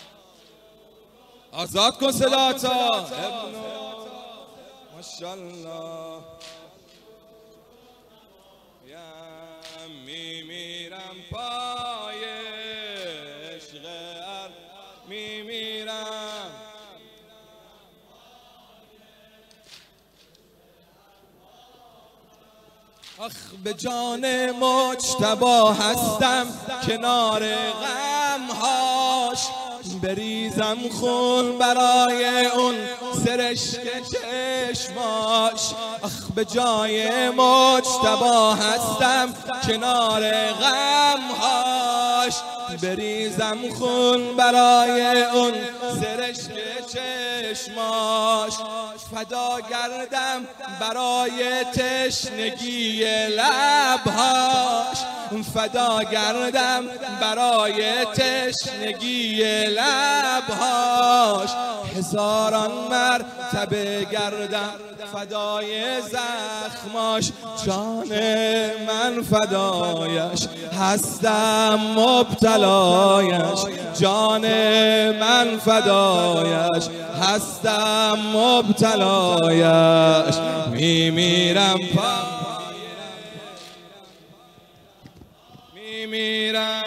آزاد کن صداتا ابن ماشاءالله. میمیرم پای عشق میمیرم. آخ به جان مجتبی هستم کنار غمهاش، بریزم خون برای اون سرشک چشماش. آخ به جای مجتبی هستم کنار غمهاش، بریزم خون برای اون سرشک چشماش. فدا گردم برای تشنگی لبهاش، فدا گردم برای تشنگی لبهاش. هزاران مرتبه گردم فدای زخماش. جان من فدایش هستم مبتلایش، جان من فدایش هستم مبتلایش. میمیرم میمیرم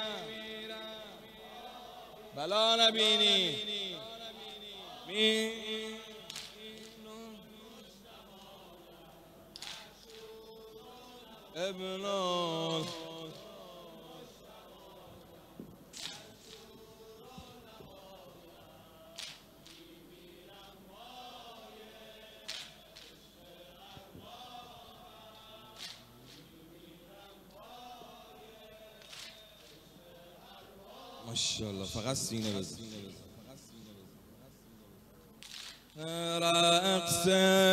بلا نبینی. ابن ماشاءالله. فقط سینه بزن. رقص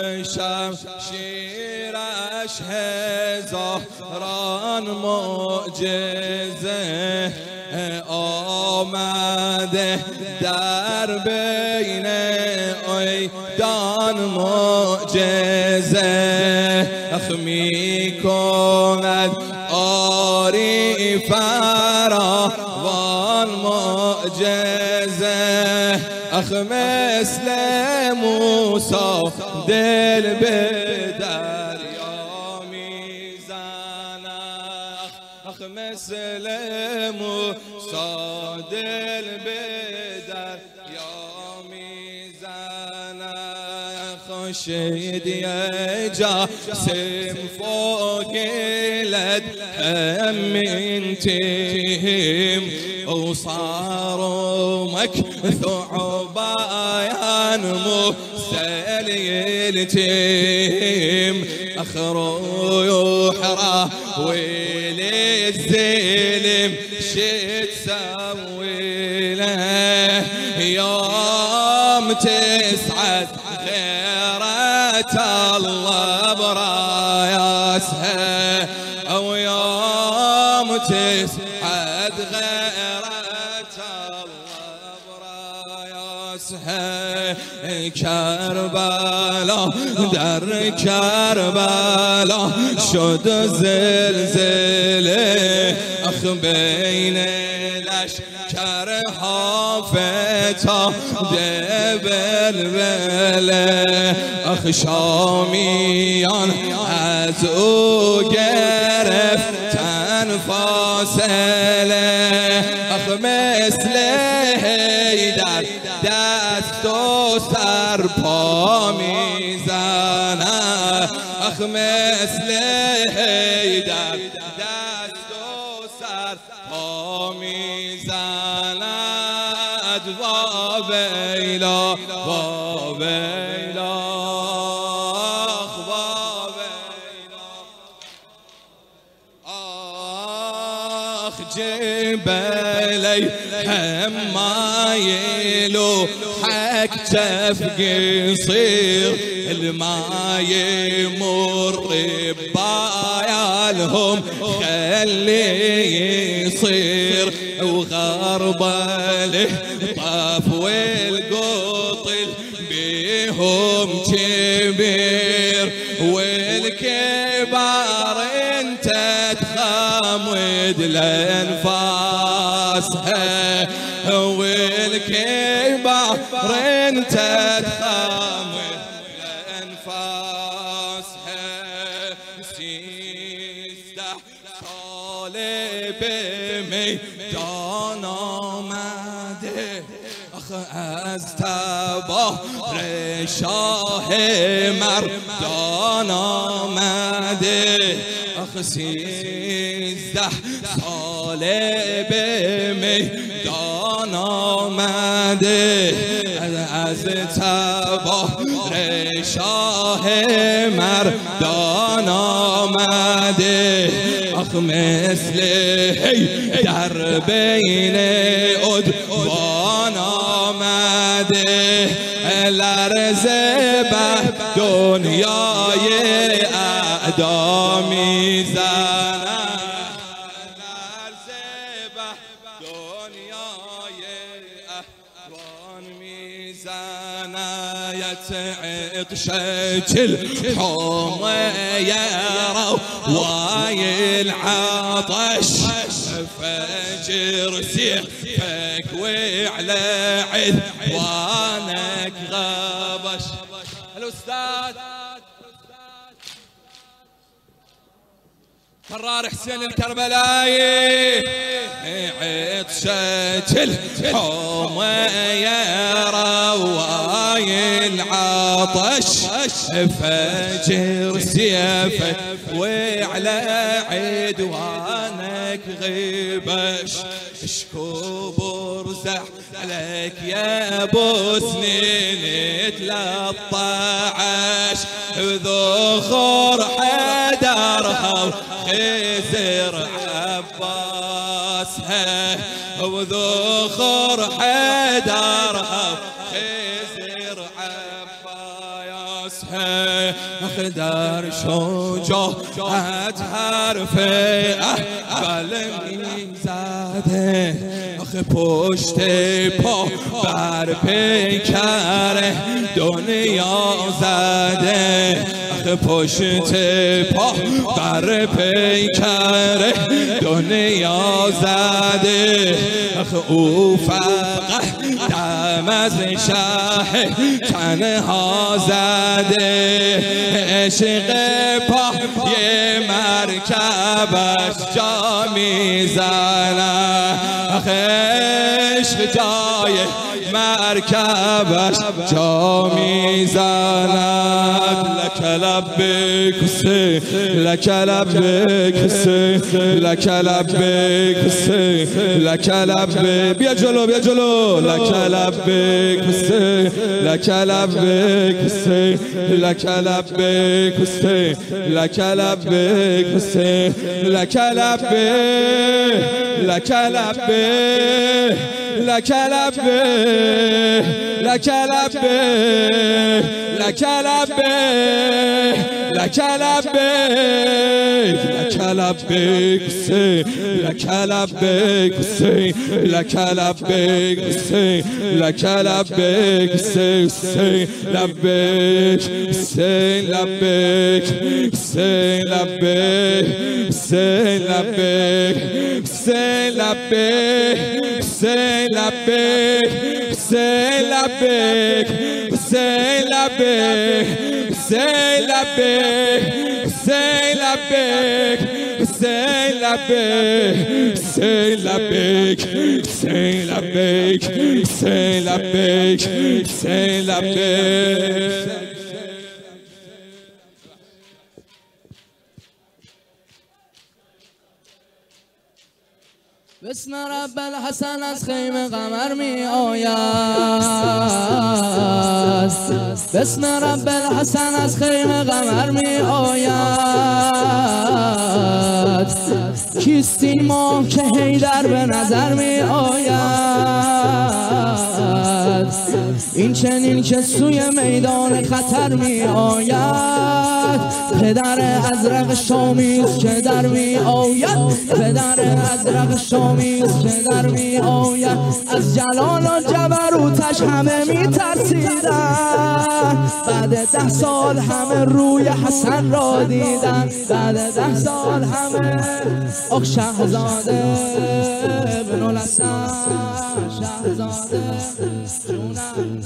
شمشیرش هزاران معجزه آمده در بین ایدان معجزه. اخ می کند آری فرا موسی دل به دریا میزنه آخ مثل موسی دل به دریا میزنه خورشید جاسم فوق الأدهم منتهم وصاروا مكثعبان مستليلتهم أخروا يحرى ويلي الزلم شي تسوي له يوم تسعد غيرة الله براياسها أو يوم تسعد غيرة الله براياسها كربلا در كربلا شد زلزله أخ بين لشكرها فتاد بلبله أخ شامیان از او گرفتن فاصله أخ مثل حیدر دست و سر پا میزنه أخ مثل حیدر دست و سر پا میزند و ویلا و ویلا و ویلا آخ جبلی همایلو حق جف قصير الماي مر بايالهم خلي يصير وغربله طاف والقطل بيهم كبير والكبار انت تخمد لانفاسها والكبار انت تخمد لانفاسها سيستح طالب ميدان آمده أخ از تبار شاه مردان آمده أخ 13 ساله به میدان آمده از تبار شاه مردان آمده أخ مثل در بین عدوان آمده لرزه بر دنیای اعدا میزنه لرزه بر دنیای احوان میزنه يتعطش الحوم يرى ويلعطش فجر سيفك وعلى عدوانك غابش الأستاذ كرار حسين الكربلاي عطشة الحوم يرى ويلعطش فجر سيفك وعلى عدوانك غيبش اشكو برزح عليك يا ابو سنين 13 ذخور حدرها وخزر عباسها وذخور حدرها وخزر عباسها اخدر شجاعت حرفه قلمی زده آخه پشت پا بر پیکر دنیا زده آخه پشت پا بر پیکر دنیا زده آخه او فقط دم از شه تنها زده عشق پای مرکبش جا میزنه عشق جای مرکبش جا میزند لک لبیک حسین لک لبیک حسین لک لبیک حسین لک لبیک بیا جلو بیا جلو لک لبیک حسین لک لبیک حسین لک لبیک حسین لک لبیک حسین لک لبیک لک لبیک لك لبيك لك لبيك لك لبيك لك لبيك لك لبيك لك لبيك لك لبيك لك لبيك لبيك لبيك لبيك لبيك لبيك Say la big, say la big, say la big, say la big, say la big, say la big, say la big, say la big, say la big, say la big. بسم رب الحسن از خیمه قمر می آید بسم رب الحسن از خیمه قمر می آید کیست این ماه که حیدر به نظر می آید این چنین که سوی میدان خطر می آید پدر ازرق شامیز که در می آید پدر ازرق شامیز که در می آید از جلال و جبروتش همه می ترسیدن بعد 10 سال همه روی حسن را دیدن بعد 10 سال همه آخ شهزاده ابن الحسن شهزاده جونم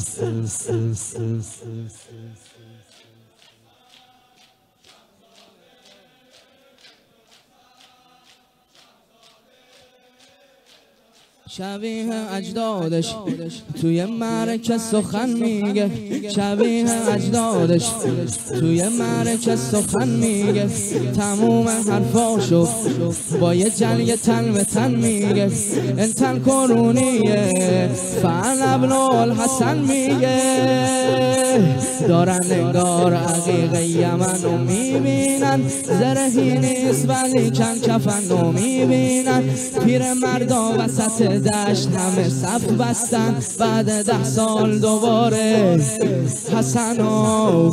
شبیه اجدادش توی معرکه سخن میگه شبیه اجدادش توی معرکه سخن میگه تموم حرفاشو با یه جلگه تن به تن میگه این تن کرونیه فعل ابن الحسن میگه دارن انگار عقیق یمن رو میبینن زرهی نیست ولی کن کفن رو میبینن پیر مردا وسط دشت همه صف بستن بعد 10 سال دوباره حسنو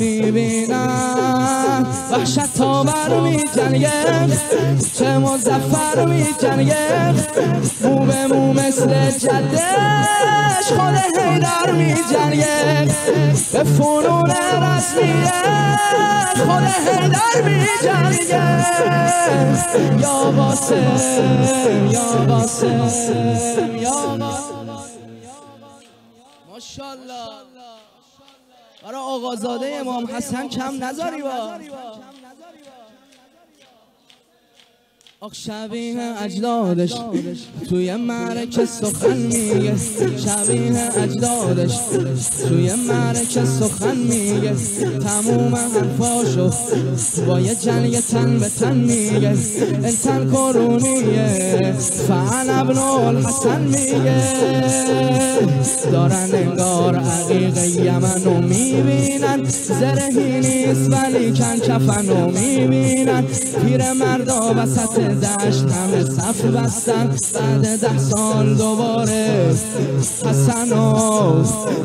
میبینن وحشت آور میجنگه چه مظفر میجنگه مو به مو مثل جدش خود حیدر میجنگه به فنون رسمیه خود حیدر میجنگه یا باسم یا باسم ماشاءالله برای آقازاده امام حسن کم نذاری با آخ شبیه اجدادش توی معرکه سخن میگه شبیه اجدادش توی معرکه سخن میگه تموم حرفاشو با یه جنگ تن به تن میگه این تن کرونیه فعل ابن الحسن میگه دارن انگار عقیق یمن رو میبینن زرهی نیست ولی کن کفن رو میبینن پیر مردا وسط دشت همه صف بستن بعد 10 سال دوباره حسنو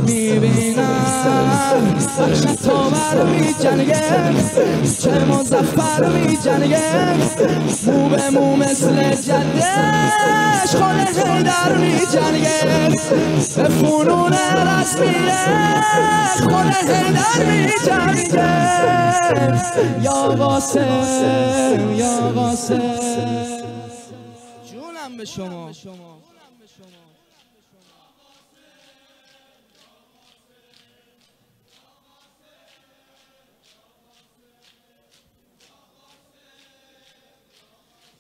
میبینن وحشت آور میجنگه چه مظفر میجنگه مو به مو مثل جدش خود حیدر میجنگه به فنون رسمیه خود حیدر میجنگه یا قاسم یا قاسم جونم به شما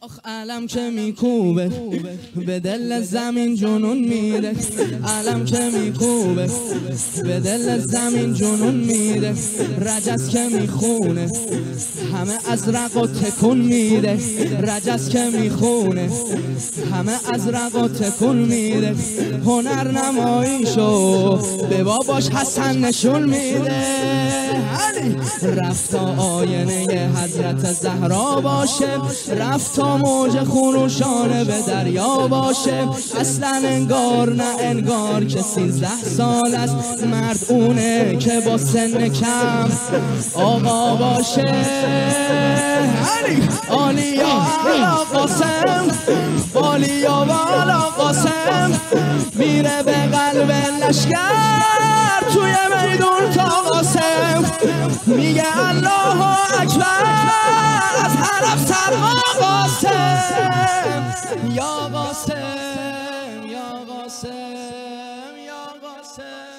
آخ علم که میکوبه به دل زمین جنون میده، علم که میکوبه به دل زمین جنون میده، رجس که میخونه همه ازرق و تکون میده، رجس که میخونه همه ازرق و تکون میده، هنر نماییشو به باباش حسن نشون میده. رفت تا آینه حضرت زهرا باشه، رفت تا موج خروشانه به دریا باشه، اصلا انگار نه انگار که 13 سال است، مرد اونه که با سن کم آقا باشه. آلیا علا قاسم، آلیا والا قاسم، میره به قلب لشکر توی میدون تا قاسم، میگه الله اکبر از حرف سرما قاسم، یا قاسم یا قاسم یا قاسم.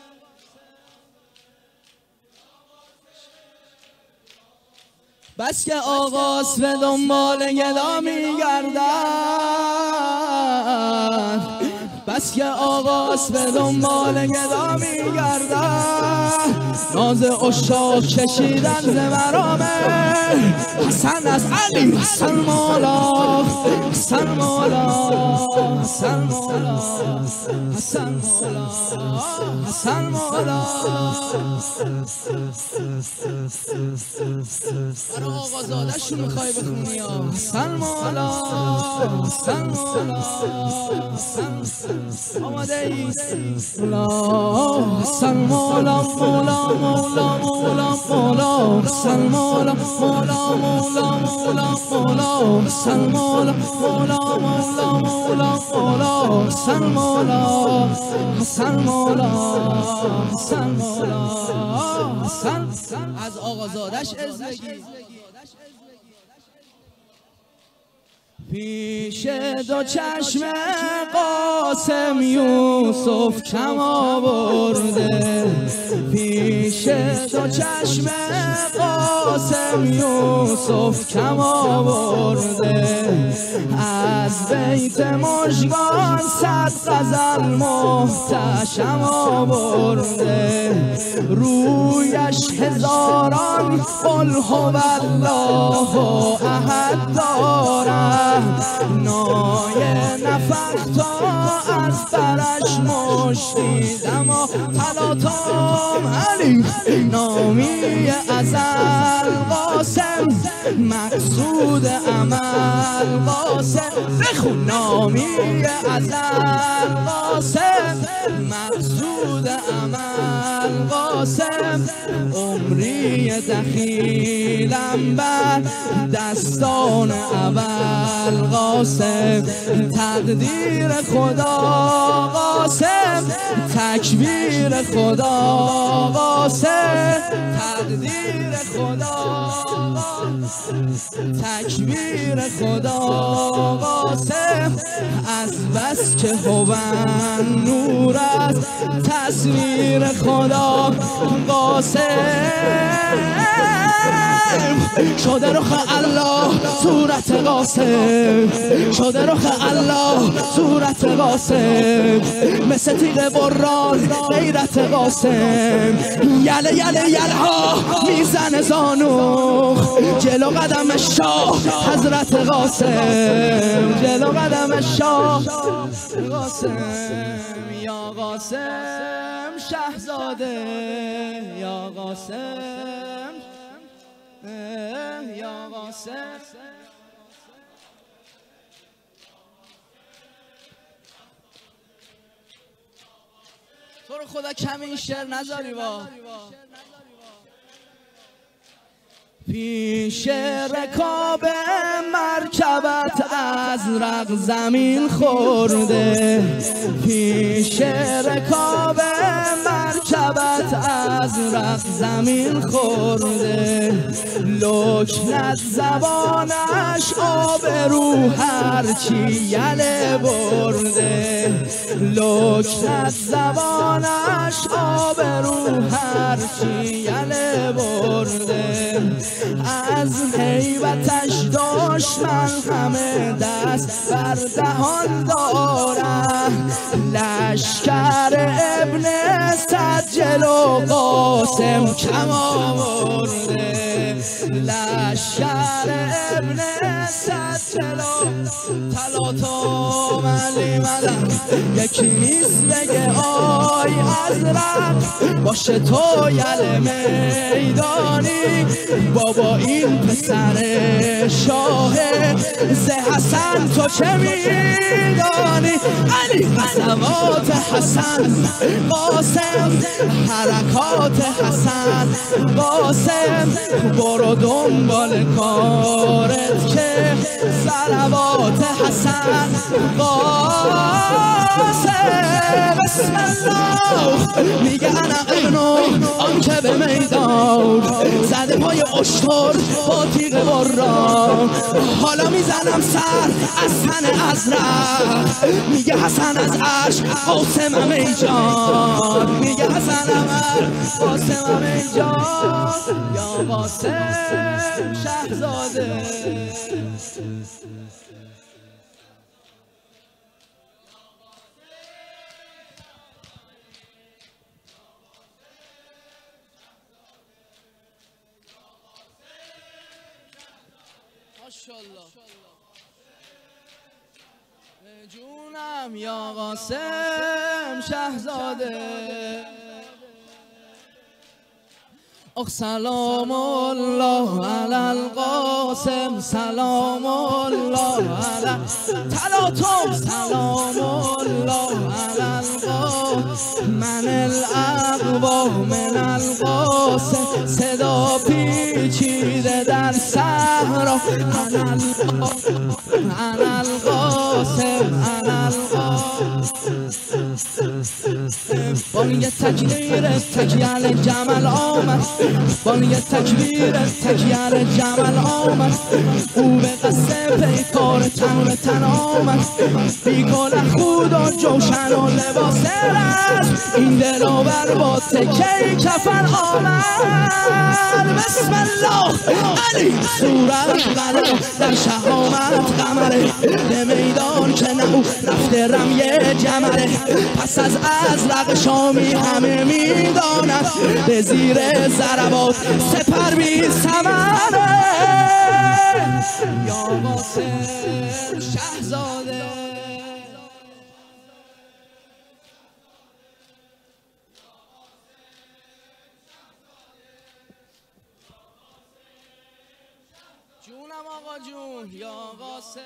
بس که آقاست به دنبال گدا میگردن، بس که آقاست به دنبال گدا میگردن، ناز عشاق کشیدن ز مرامه، حسن از علی، حسن مولا، حسن مولا، حسن مولا، حسن مولا، حسن مولا. برای آقا زاده شو میخوای بخونی یا حسن مولا، حسن مولا، آماده ای؟ حسن مولا مولا مولا مولا مولا، حسن مولا مولا مولا مولا مولا، حسن مولا مولا مولا مولا مولا، حسن مولا، حسن مولا، حسن مولا، حسن. از آقا زادش از بگی. پیش دو چشم قاسم یوسف کم آورده، پیش دو چشم قاسم یوسف کم آورده، از بیت مژگان 100 غزل محتشم آورده، رویش هزاران قل هو الله احد دارد، نای نفخ تا از برش مشتیدم و تلاطم، علی نامی ازل قاسم، مقصود عمل قاسم، بخون نامی ازل قاسم، مقصود عمل قاسم، عمری دخیلم بر دستان اول قاسم، تقدیر خدا قاسم، تکبیر خدا قاسم، تقدیر خدا، تکبیر خدا قاسم، از بس که هو نور است تصویر خدا قاسم، شده رخ الله صورت قاسم، شده رخ الله صورت قاسم، مثل تیغ بران غیرت قاسم، یله یله یله ها میزن زانو، جلو قدم شاه حضرت قاسم، جلو قدم شاه قاسم، یا قاسم شهزاده، یا قاسم، یا قاسم. تو رو خدا کم این شعر نذاری با. پیش رکاب مرکبت ازرق زمین خورده، پیش رکاب مرکبت جبت ازرق زمین خورده، لکن از زبانش آبرو هرچی یله برده، لکن از زبانش آبرو هرچی یله برده. از هیبتش دشمن همه دست بر دهان دارن، لشکر ابن سجل و قاسم کم آورده، لشکر ابن سجل و تلاطم علی مدن. یکی نیست بگه آی ازرق باشه تو یل میدانی، بابا این پسر شاه ز حسن تو چه میدانی؟ علی قسمات حسن قاسم، حرکات حسن قاسم، برو دنبال کارت که صلوات حسن قاسم. بسم الله میگه انا ابنو آنکه به میدان زده پای اشتر با تیغ بران، حالا میزنم سر از تن ازرق، میگه حسن از عرش قاسمم ای جان، میگه حسنم از قاسمم ای جان، یا قاسم شهزاده. ماشاءالله جونم یا قاسم شهزاده. سلام الله علی القاسم، سلام الله علی تلاطم، سلام الله علی القاسم، من الاقوا من القاسم، صدا پیچیده در صحرا، انا القاسم انا القاسم. بانگ تکبیر تکیال جمل آمد، بانگ تکبیر تکیال جمل آمد، او به قصد پیکار تن به تن آمد، بیگل خود و جوشن و لباس رست، این دلاور با تکی کفن آمد. بسم الله علی صورت قدر در شهامت قمره، به میدان که نمو رفته رمیه جمره، پس از ازرق شامی همه میداند، به زیر ضربات سپر بی ثمره، یا قاسم شهزاده. جونم آقا جون یا قاسم.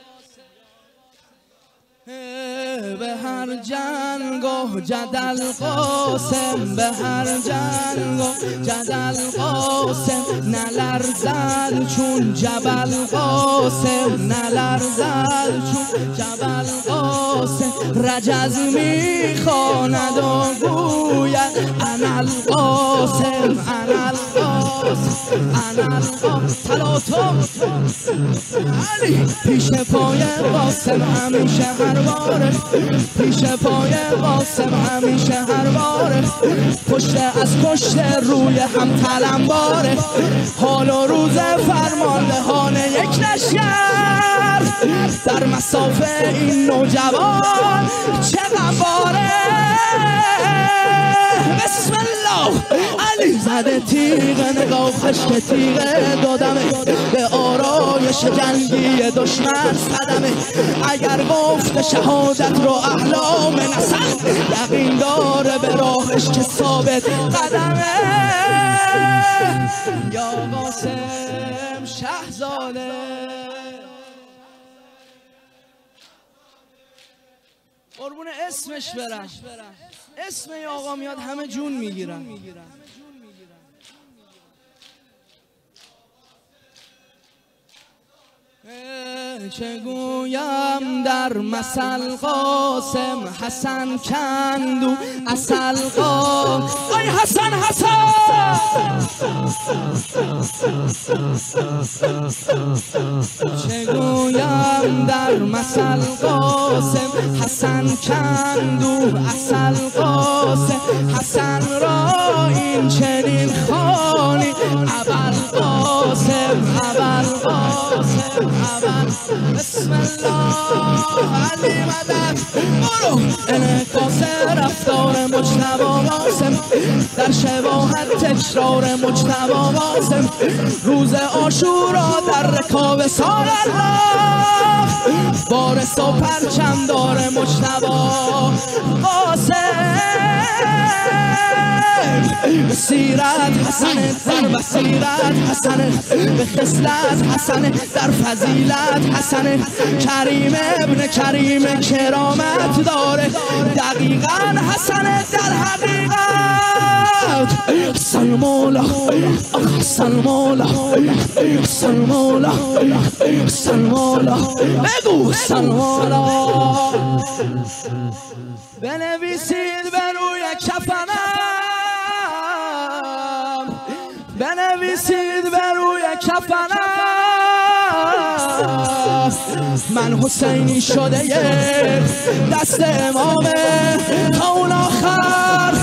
به هر جنگ و جدل قاسم، به هر جنگ و جدل قاسم، نلرزد چون جبل قاسم، نلرزد چون جبل قاسم، رجز میخواند و گوید انا القاسم انا القاسم انا القاسم. تلاطم علی پیش پای قاسم همیشه هر باره، پیش پای قاسم همیشه هر باره، پشت از پشت روی هم تلمباره، حال و روز فرماندهان یک لشکر، در مسافه این نوجوان چه غباره. بسم الله علی زده تیغ نگاهش که تیغ دادمه، به آرایش جنگی دشمن صدمه، اگر گفت شهادت رو احلام نسل، یقین داره به راهش که ثابت قدمه، یا قاسم شهزاده. قربون اسمش برم، اسم ای آقا میاد همه جون میگیرن. چه گویم در مثل قاسم حسن کندو اصل قاسم ای حسن حسن چه گویم در مثل قاسم حسن کندو اصل قاسم حسن را این چنین خانی ابل قاسم ابل قاسم ابل بسم الله علی مدد برو انعکاس رفتار مجتبی قاسم در شباهت تکرار مجتبی قاسم روز عاشورا در رکاب سال الله وارث و پرچم دار مجتبی قاسم بسیرت حسنه در بصیرت حسنه به خصلت حسنه در فضیلت حسنه کریم ابن کریم کرامت داره دقیقا حسنه در حقیقت حسن مولا حسن مولا حسن مولا حسن مولا بگو حسن مولا بنویسید بر روی کفنم بنویسید بر روی کفنم من حسینی شده یک دست امامه تا اون آخر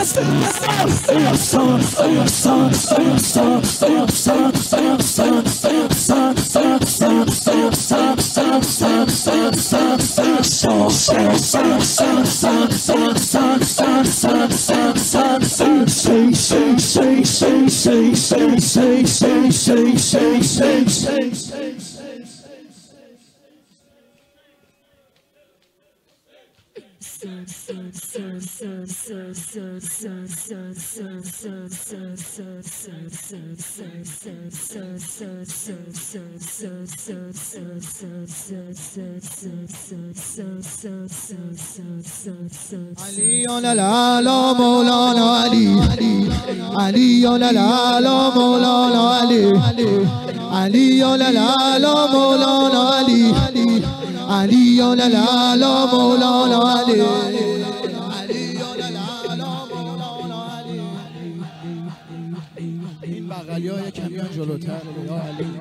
علی العلا مولانا علی علی العلا مولانا علی علی العلا مولانا علی علی العلا مولانا علی این بغلی‌های کمیان جلوتر یا علی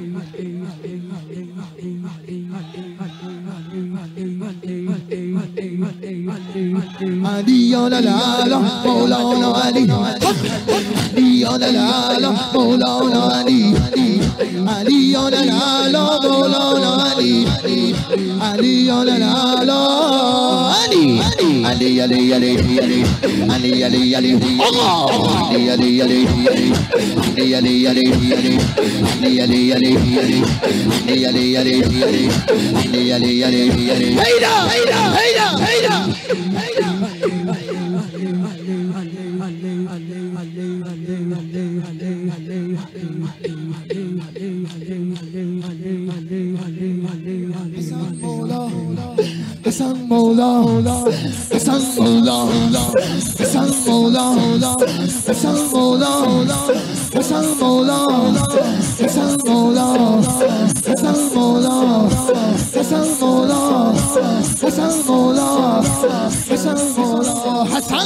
علی العلا مولانا علی علی العلا مولانا علی علی العلا مولانا علی علی العلا علی علی علی علی علی علی علی آقا علی علی علی علی علی علی علی علی علی علی علی علی علی علی هیدا هیدا هیدا هیدا حسن مولا حسن مولا حسن مولا حسن مولا حسن مولا حسن مولا حسن مولا حسن مولا حسن مولا حسن مولا حسن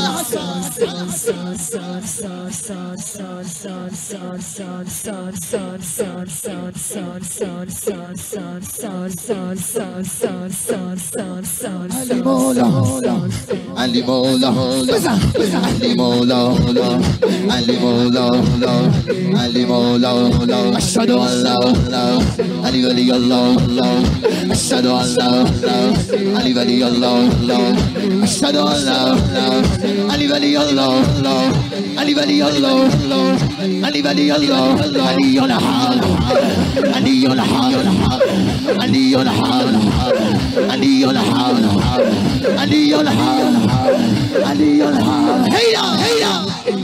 علی مولا علی مولا علی مولا علی مولا علی مولا اشهد ان لا علی ولی الله اشهد ان لا علی ولی الله اشهد ان لا علی ولی الله علی ولی الله علی ولی الله علی الحال علی الحال علی الحال علی الحال علی الحال علی الحال هيا هيا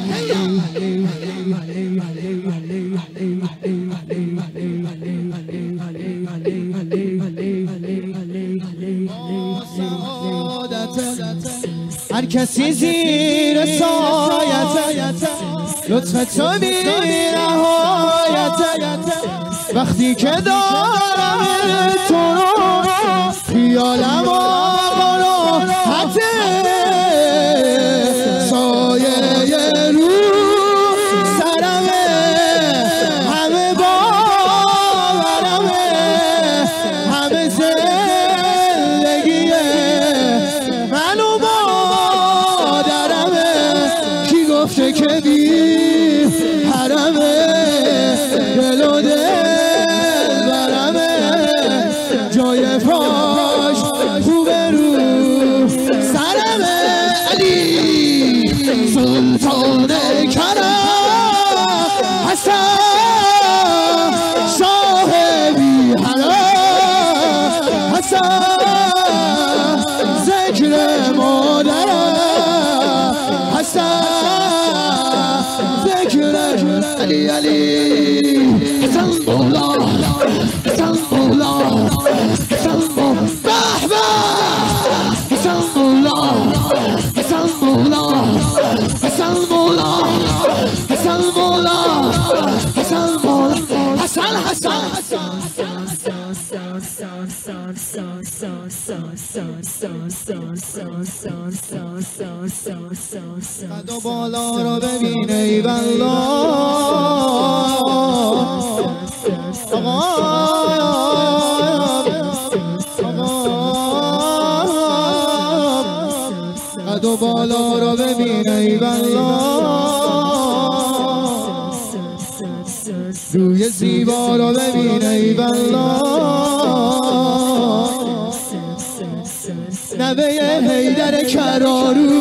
هر کسی زیر سایت لطف تو بی نهایت وقتی که دارم تو رو خیالم آقا حتی سایه رو سرمه همه باورمه همه زندگیه من و مادرمه کی گفته که بی حرمه دل و دل برمه جای پاش خوبه رو سرمه علی سلطان کرم حسن شاه بی حرم حسن ذکر مادرم حسن ذکر علی علی حسن مولا حسن مولا حسن مولا حسن مولا حسن مولا حسن مولا حسن مولا حسن مولا حسن حسن قد و بالا رو ببین ای والله قد و بالا رو ببین ای والله روی زیبا رو ببین ای والله نوه حیدر کرارو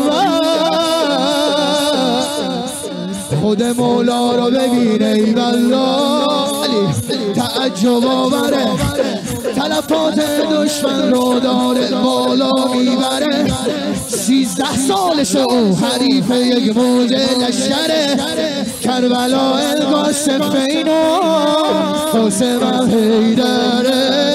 خود مولا رو ببین ای والله تعجب آوره تلفات دشمن رو داره بالا میبره 13 سالش او حریف یک موج لشکره کربلا القاسم فینو قاسم حیدره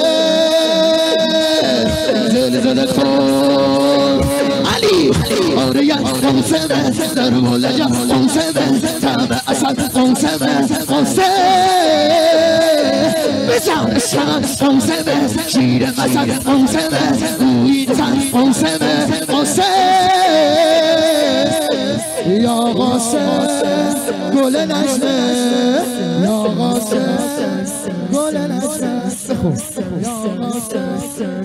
زلزله کن علی آره قاسم در مولجا قاسم تم اصل قاسم قاسم بزن شمن قاسم شیر مثل قاسم روی تن قاسم قاسم یا قاسم گل نجمه یا قاسم گل نجمه یا قاسم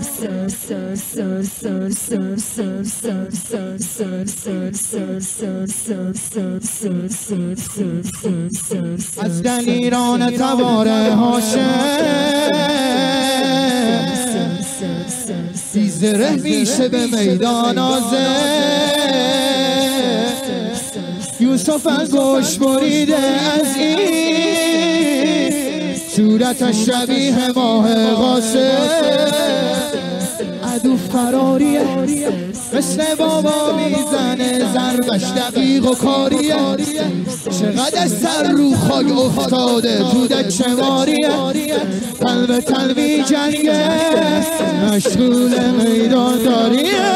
از دلیران تباره هاشم زره میشه به میدان آزه یوسف از گوش بریده از این صورتش شبیه ماه قاسم عدو فراریه مثل بابا میزنه ضربش دقیق و کاریه چقدر از سر رو خاک افتاده تو دچه ماریه تن به تن می جنگه مشغول میدان داریه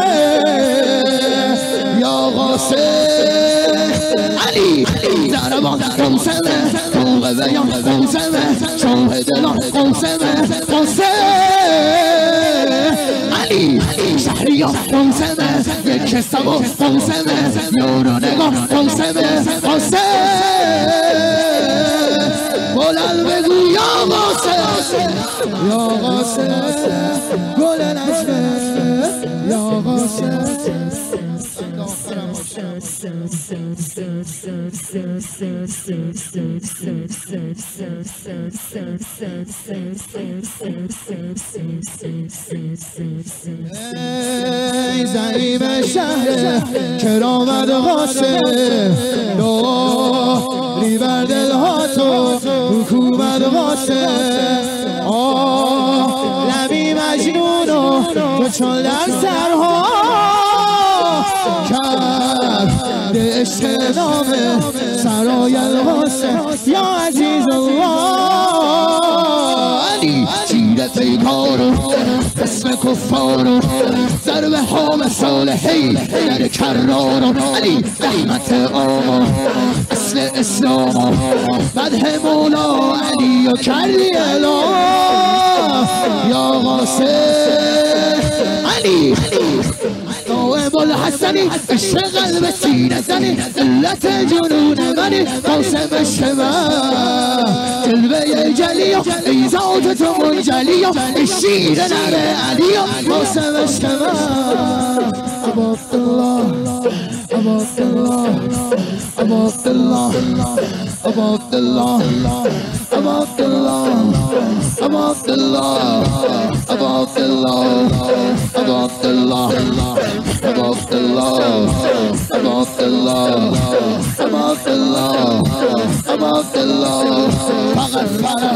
یا قاسم علی ضربان قاسمه فوق بیان قاسمه شاه دلان قاسمه قاسم علی شهریار قاسمه یک سبا قاسمه یارو نگاه قاسمه قاسم بلند بگو یا قاسم یا قاسم گل نجمه یا قاسم ای زعیم شهر کرامت قاسم داری بر دلها تو حکومت قاسم لبی مجنون و تو چون در سرها کرد عشق نامه سرای القاسم یا عزیز الله علی چیر پیکارو اسم کفارو ضرب حام صالحی در کرارو علی رحمت آما اصل اسلام مدح مولا علی و کردی اله یا قاسم علی نائب الحسنی عشق قلب سینه زنی علت جنون منی قاسم شما جلوه جلی ای ذات تو منجلی شیر نر علی قاسم شما ابا عبدالله ابا عبدالله ابا عبدالله ابا عبدالله ابا عبدالله ابا عبدالله ابا عبدالله ابا عبدالله ابا عبدالله ابا عبدالله ابا عبدالله ابا عبدالله فقط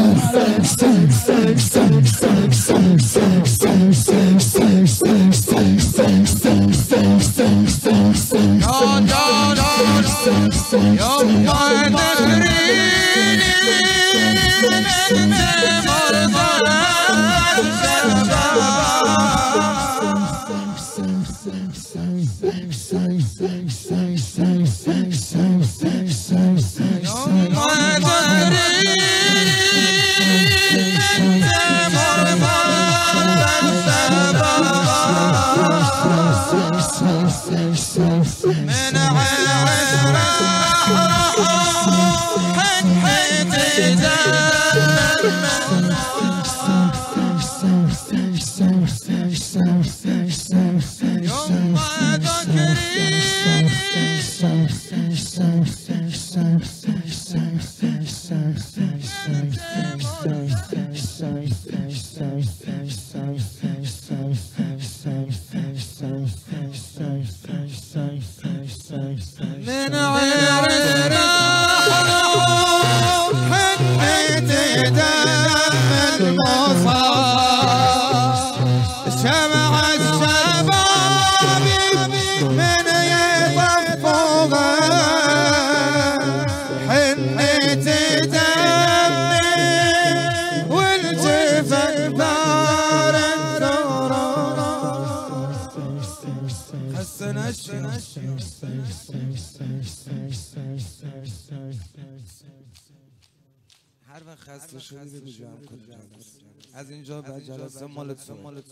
هر وقت خسته شدی بگو جمع کن از اینجا به جلسه مال تو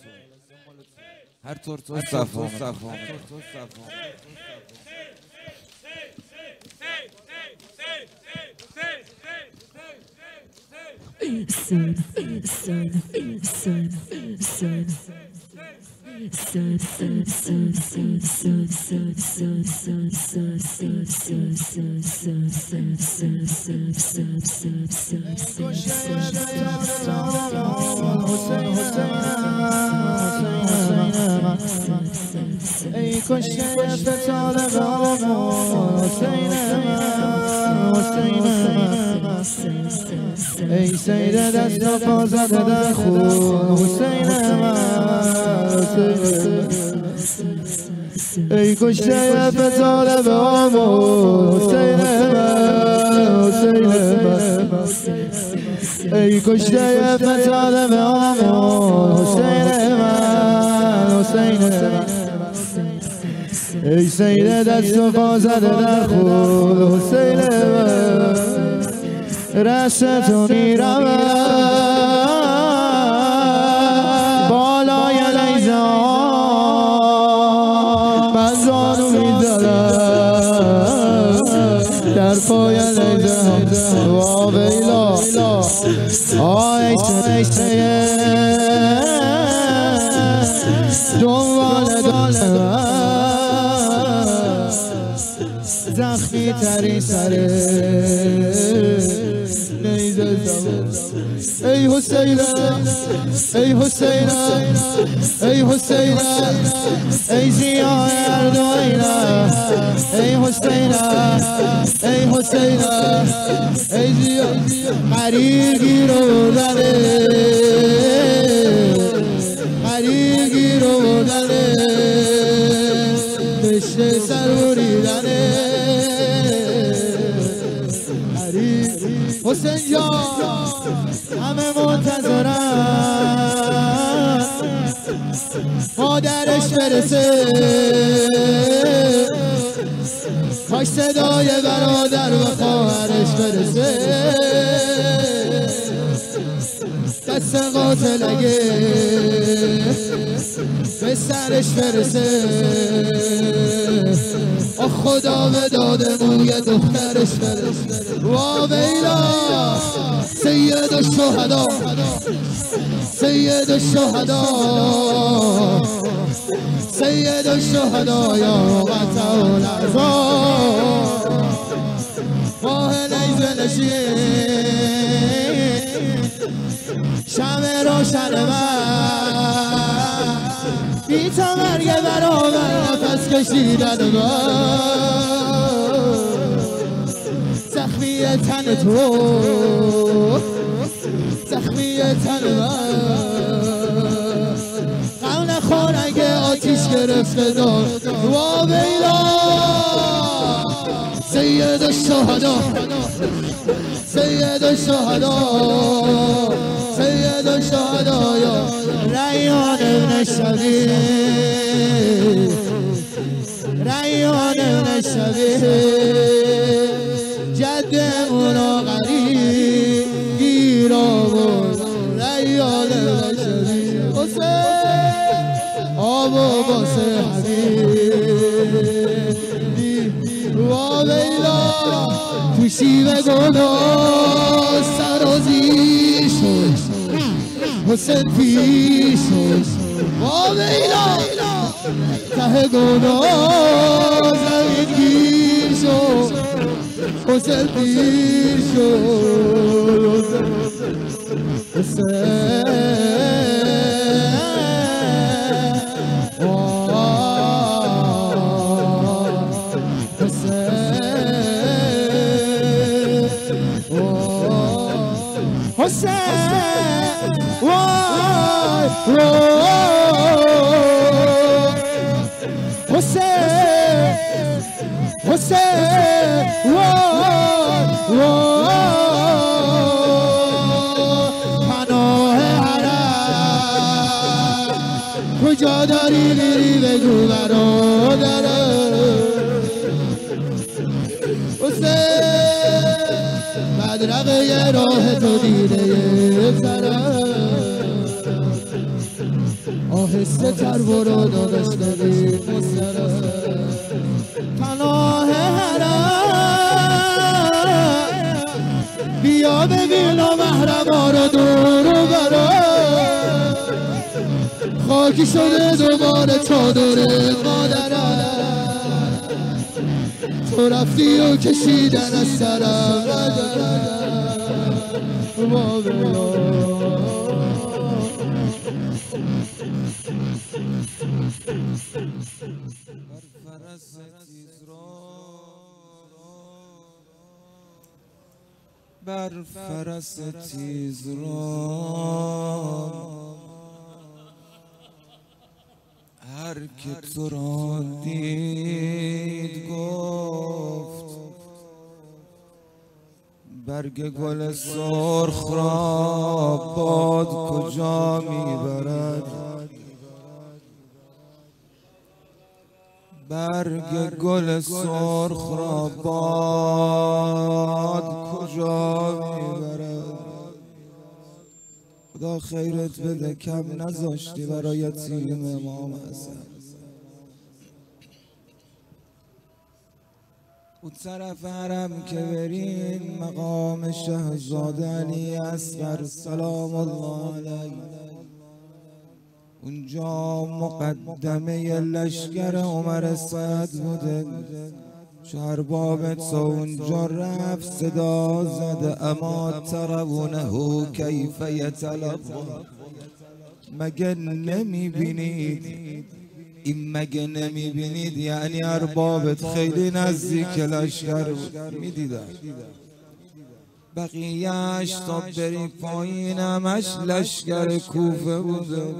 هر طور تو صفا ای کشته فتال غامون حسین ای سید دست و پا زده در خون حسین ای کشته فتال غامون حسین ای کشته فتال غامون حسین ای سید دست و پا زده در خون حسین رستو میرم بالای لیزه من زانو میزنم در پای لیزه وا ویلا آی سیه دنبال زخمی تری سره نیزه زمان ای حسین ای حسین ای حسین ای زیاه اردوین ای حسین ای حسین ای زیاه حریقی رو بردنه حریقی رو بردنه بشت سر بریدنه حسین جان همه منتظرن مادرش برسه کاش صدای برادر و خواهرش برسه دست قاتل اگه به سرش برسه آه خدا به داد موی دخترش برسه وا ویلا سید الشهدا سید الشهدا سید الشهدا یا قطع العذاب ماه نیزه نشین شمع روشن من بی تا مرگ برابر نفس کشیدن من زخمی تن تو زخمی تن من غم نخور اگه آتیش گرفته دار وا ویلا سید الشهدا سید الشهدا سید الشهدا یا ریان ابن شبیه ریان ابن شبیه جدمون غریب گیر آورد ریان ابن شبیه آب و باسه حبیب وا ویلا تو شیوه گناه سرازی شد حسین پیش شد وا ویلا ته گناه زمین گیر شد حسین پیش شد حسین حسین وای حسین حسین وای پناه حرم کجا داری میری بگو برادرم حسین بدرقه راه تو دیده یه طرف آهسته تر برو داداش دارید مسترف پناه حرم بیا ببین و محرما رو دور و برم خاکی شده دوباره چادر مادرم تو رفتی و کشیدن از سرم وا ویلا بر فرس تیز را هر که تو را دید گفت برگ گل سرخ را باد کجا میبرد برگ گل سرخ را باد کجا میبرد خدا خیرت بده کم نذاشتی برای یتیم امام حسن اون طرف حرم که برین مقام شهزاده علی اصغر سلام الله علیه اونجا مقدمه لشکر عمر سعد بوده شهر باب تو اونجا رفت صدا زده اما ترونه کیف یتلقا مگه نمیبینید این مگه نمیبینید یعنی اربابت خیلی نزدیک لشکر بود میدیدن بقیهش تا بری پایینمش لشکر کوفه بوده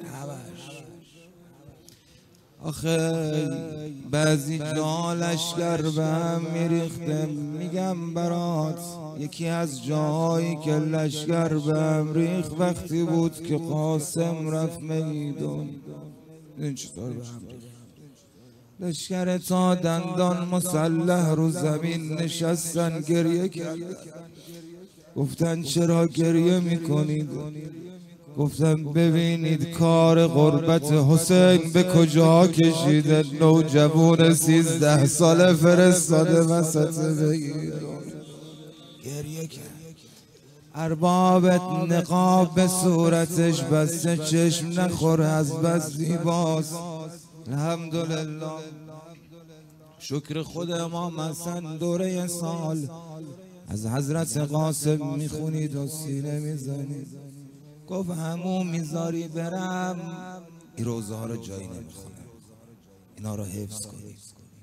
آخه بعضی جا لشکر به هم میریخته میگم برات یکی از جاهایی که لشکر به هم ریخت وقتی بود که قاسم رفت میدون این چطور به هم ریخت لشکر تا دندان مسلح رو زمین نشستن گریه کردن گفتن چرا گریه میکنید؟ گفتم ببینید کار غربت حسین به کجا کشیده. نوجوان 13 ساله فرستاده وسط ایران. گریه کرد. اربابت نقاب به صورتش بسته، چشم نخوره از بس زیباست. الحمدلله. شکر خود امام حسن دوره سال از حضرت قاسم میخونید و سینه میزنید. گفت همون میذاری برم؟ این روزه ها رو جایی نمیخونم، اینا رو حفظ کنید.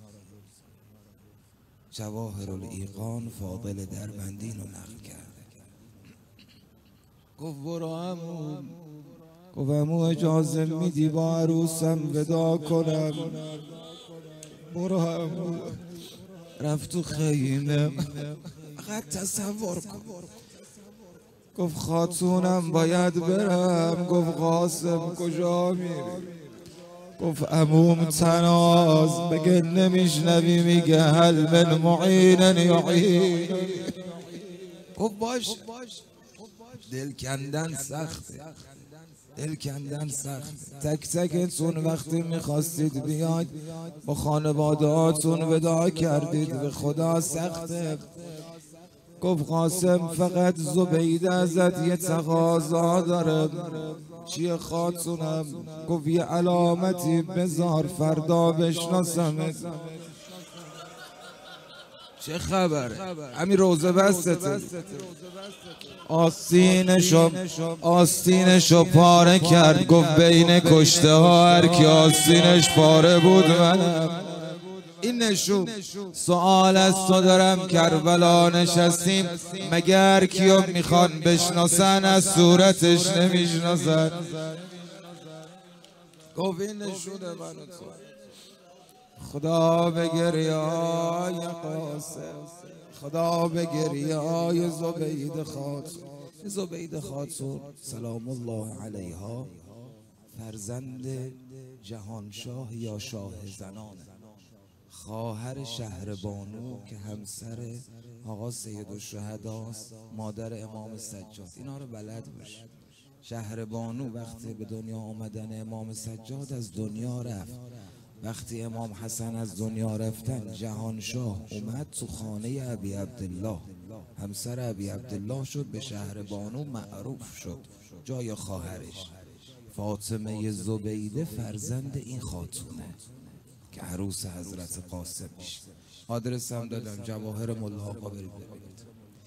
جواهر الایقان فاضل دربندی رو نقل کرد. گفت برو عمو. گفت عمو اجازه میدی با عروسم ودا کنم؟ برو عمو. رفت تو خیمه. فقط تصور کن. گفت خاتونم باید برم. گفت قاسم کجا میری؟ گفت عموم تناز بگه نمیشنوی میگه هل من معینن یعین. گفت باش. دل کندن سخته، دل کندن سخت. تک تکتون وقتی میخواستید بیاید با خانوادهاتون ودا کردید، به خدا سخته. گفت قاسم فقط زبیده ازت یه تقاضا داره. چیه خاتونم؟ گفت یه علامتی بذار فردا بشناسمت. چه خبره؟ همین روزه بستته. آستینشو پاره کرد. گفت بین کشته ها هر کی آستینش پاره بود منم. این نشون سوال از تو دارم، کربلا نشستیم مگر کیو میخوان بشناسن از صورتش نمیشناسن؟ گفت این نشونه من و تو. خدا به گریه‌های قاسم، خدا به گریه‌های زبیده خاتون سلام الله علیها، فرزند جهانشاه یا شاه زنان، خواهر شهربانو که همسر آقا سیدالشهداست، مادر امام سجاد. اینا رو بلد باش. شهربانو وقتی به دنیا آمدن امام سجاد از دنیا رفت. وقتی امام حسن از دنیا رفتن جهانشاه اومد تو خانه ابی عبدالله، همسر ابی عبدالله شد، به شهربانو معروف شد. جای خواهرش فاطمه زبیده فرزند این خاتونه که عروس حضرت قاسم میشه. آدرس هم دادم، جواهر ملا آقا برید ببینید.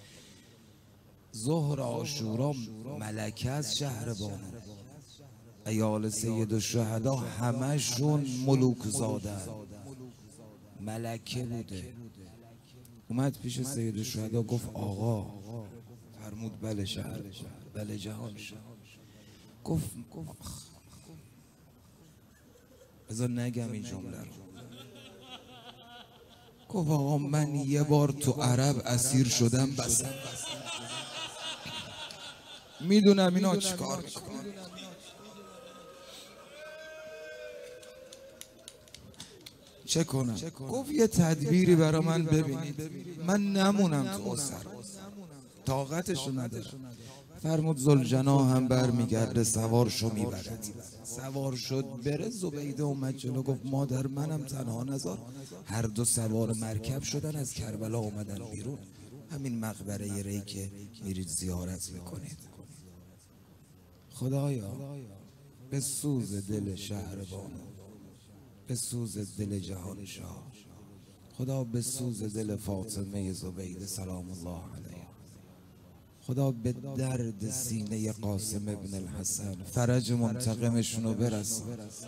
ظهر عاشورا ملکه از شهربانو، عیال سیدالشهدا همشون ملوک زادن، ملکه بوده. اومد پیش سیدالشهدا گفت آقا. فرمود بله شهر، بله جهان شد. گفت بذار نگم این جمله رو. گفت آقا من یه بار تو عرب اسیر شدم بس میدونم اینا چیکار میکنن. چه کنم؟ گفت یه تدبیری برا من ببینید، من نمونم تو اسر، طاقتشو ندارم. فرمود ذوالجناح هم برمیگرده سوار شو میبرد. سوار شد بره. زبیده اومد جلو گفت مادر منم تنها نذار. هر دو سوار مرکب شدن از کربلا اومدن بیرون. همین مقبره ری که میرید زیارت میکنید. خدایا به سوز دل شهربانو، به سوز دل جهانشاه، خدا به سوز دل فاطمه زبیده سلام الله علیها، خدا به درد سینه قاسم ابن الحسن فرج منتقمشونو برسون.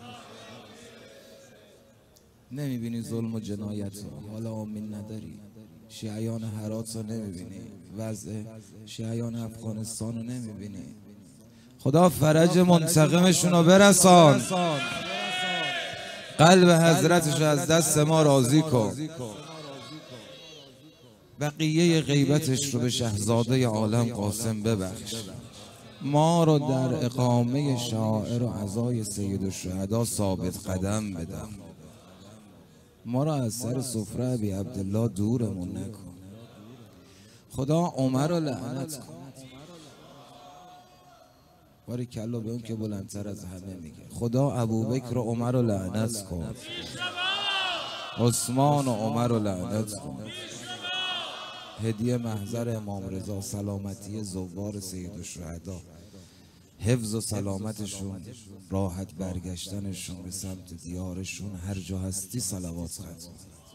نمیبینی ظلم و جنایت رو؟ حالا آمین نداری؟ شیعیان هرات رو نمیبینی؟ وضع شیعیان افغانستان رو نمیبینی؟ خدا فرج منتقمشونو برسان. قلب حضرتش از دست ما راضی کن. بقیه غیبتش رو به شهزاده عالم قاسم ببخش. ما رو در اقامه شعائر و عزای سیدالشهدا ثابت قدم بدم. ما را از سر سفره ابی عبدالله دورمون نکن. خدا عمر رو لعنت کن. باری کلا به اون که بلندتر از همه میگه. خدا ابوبکر و عمر رو لعنت کن، عثمان و عمر رو لعنت کن. هدیه محضر امام رضا، سلامتی زوار سید الشهدا، حفظ و سلامتشون، راحت برگشتنشون به سمت دیارشون، هر جا هستی صلوات ختم.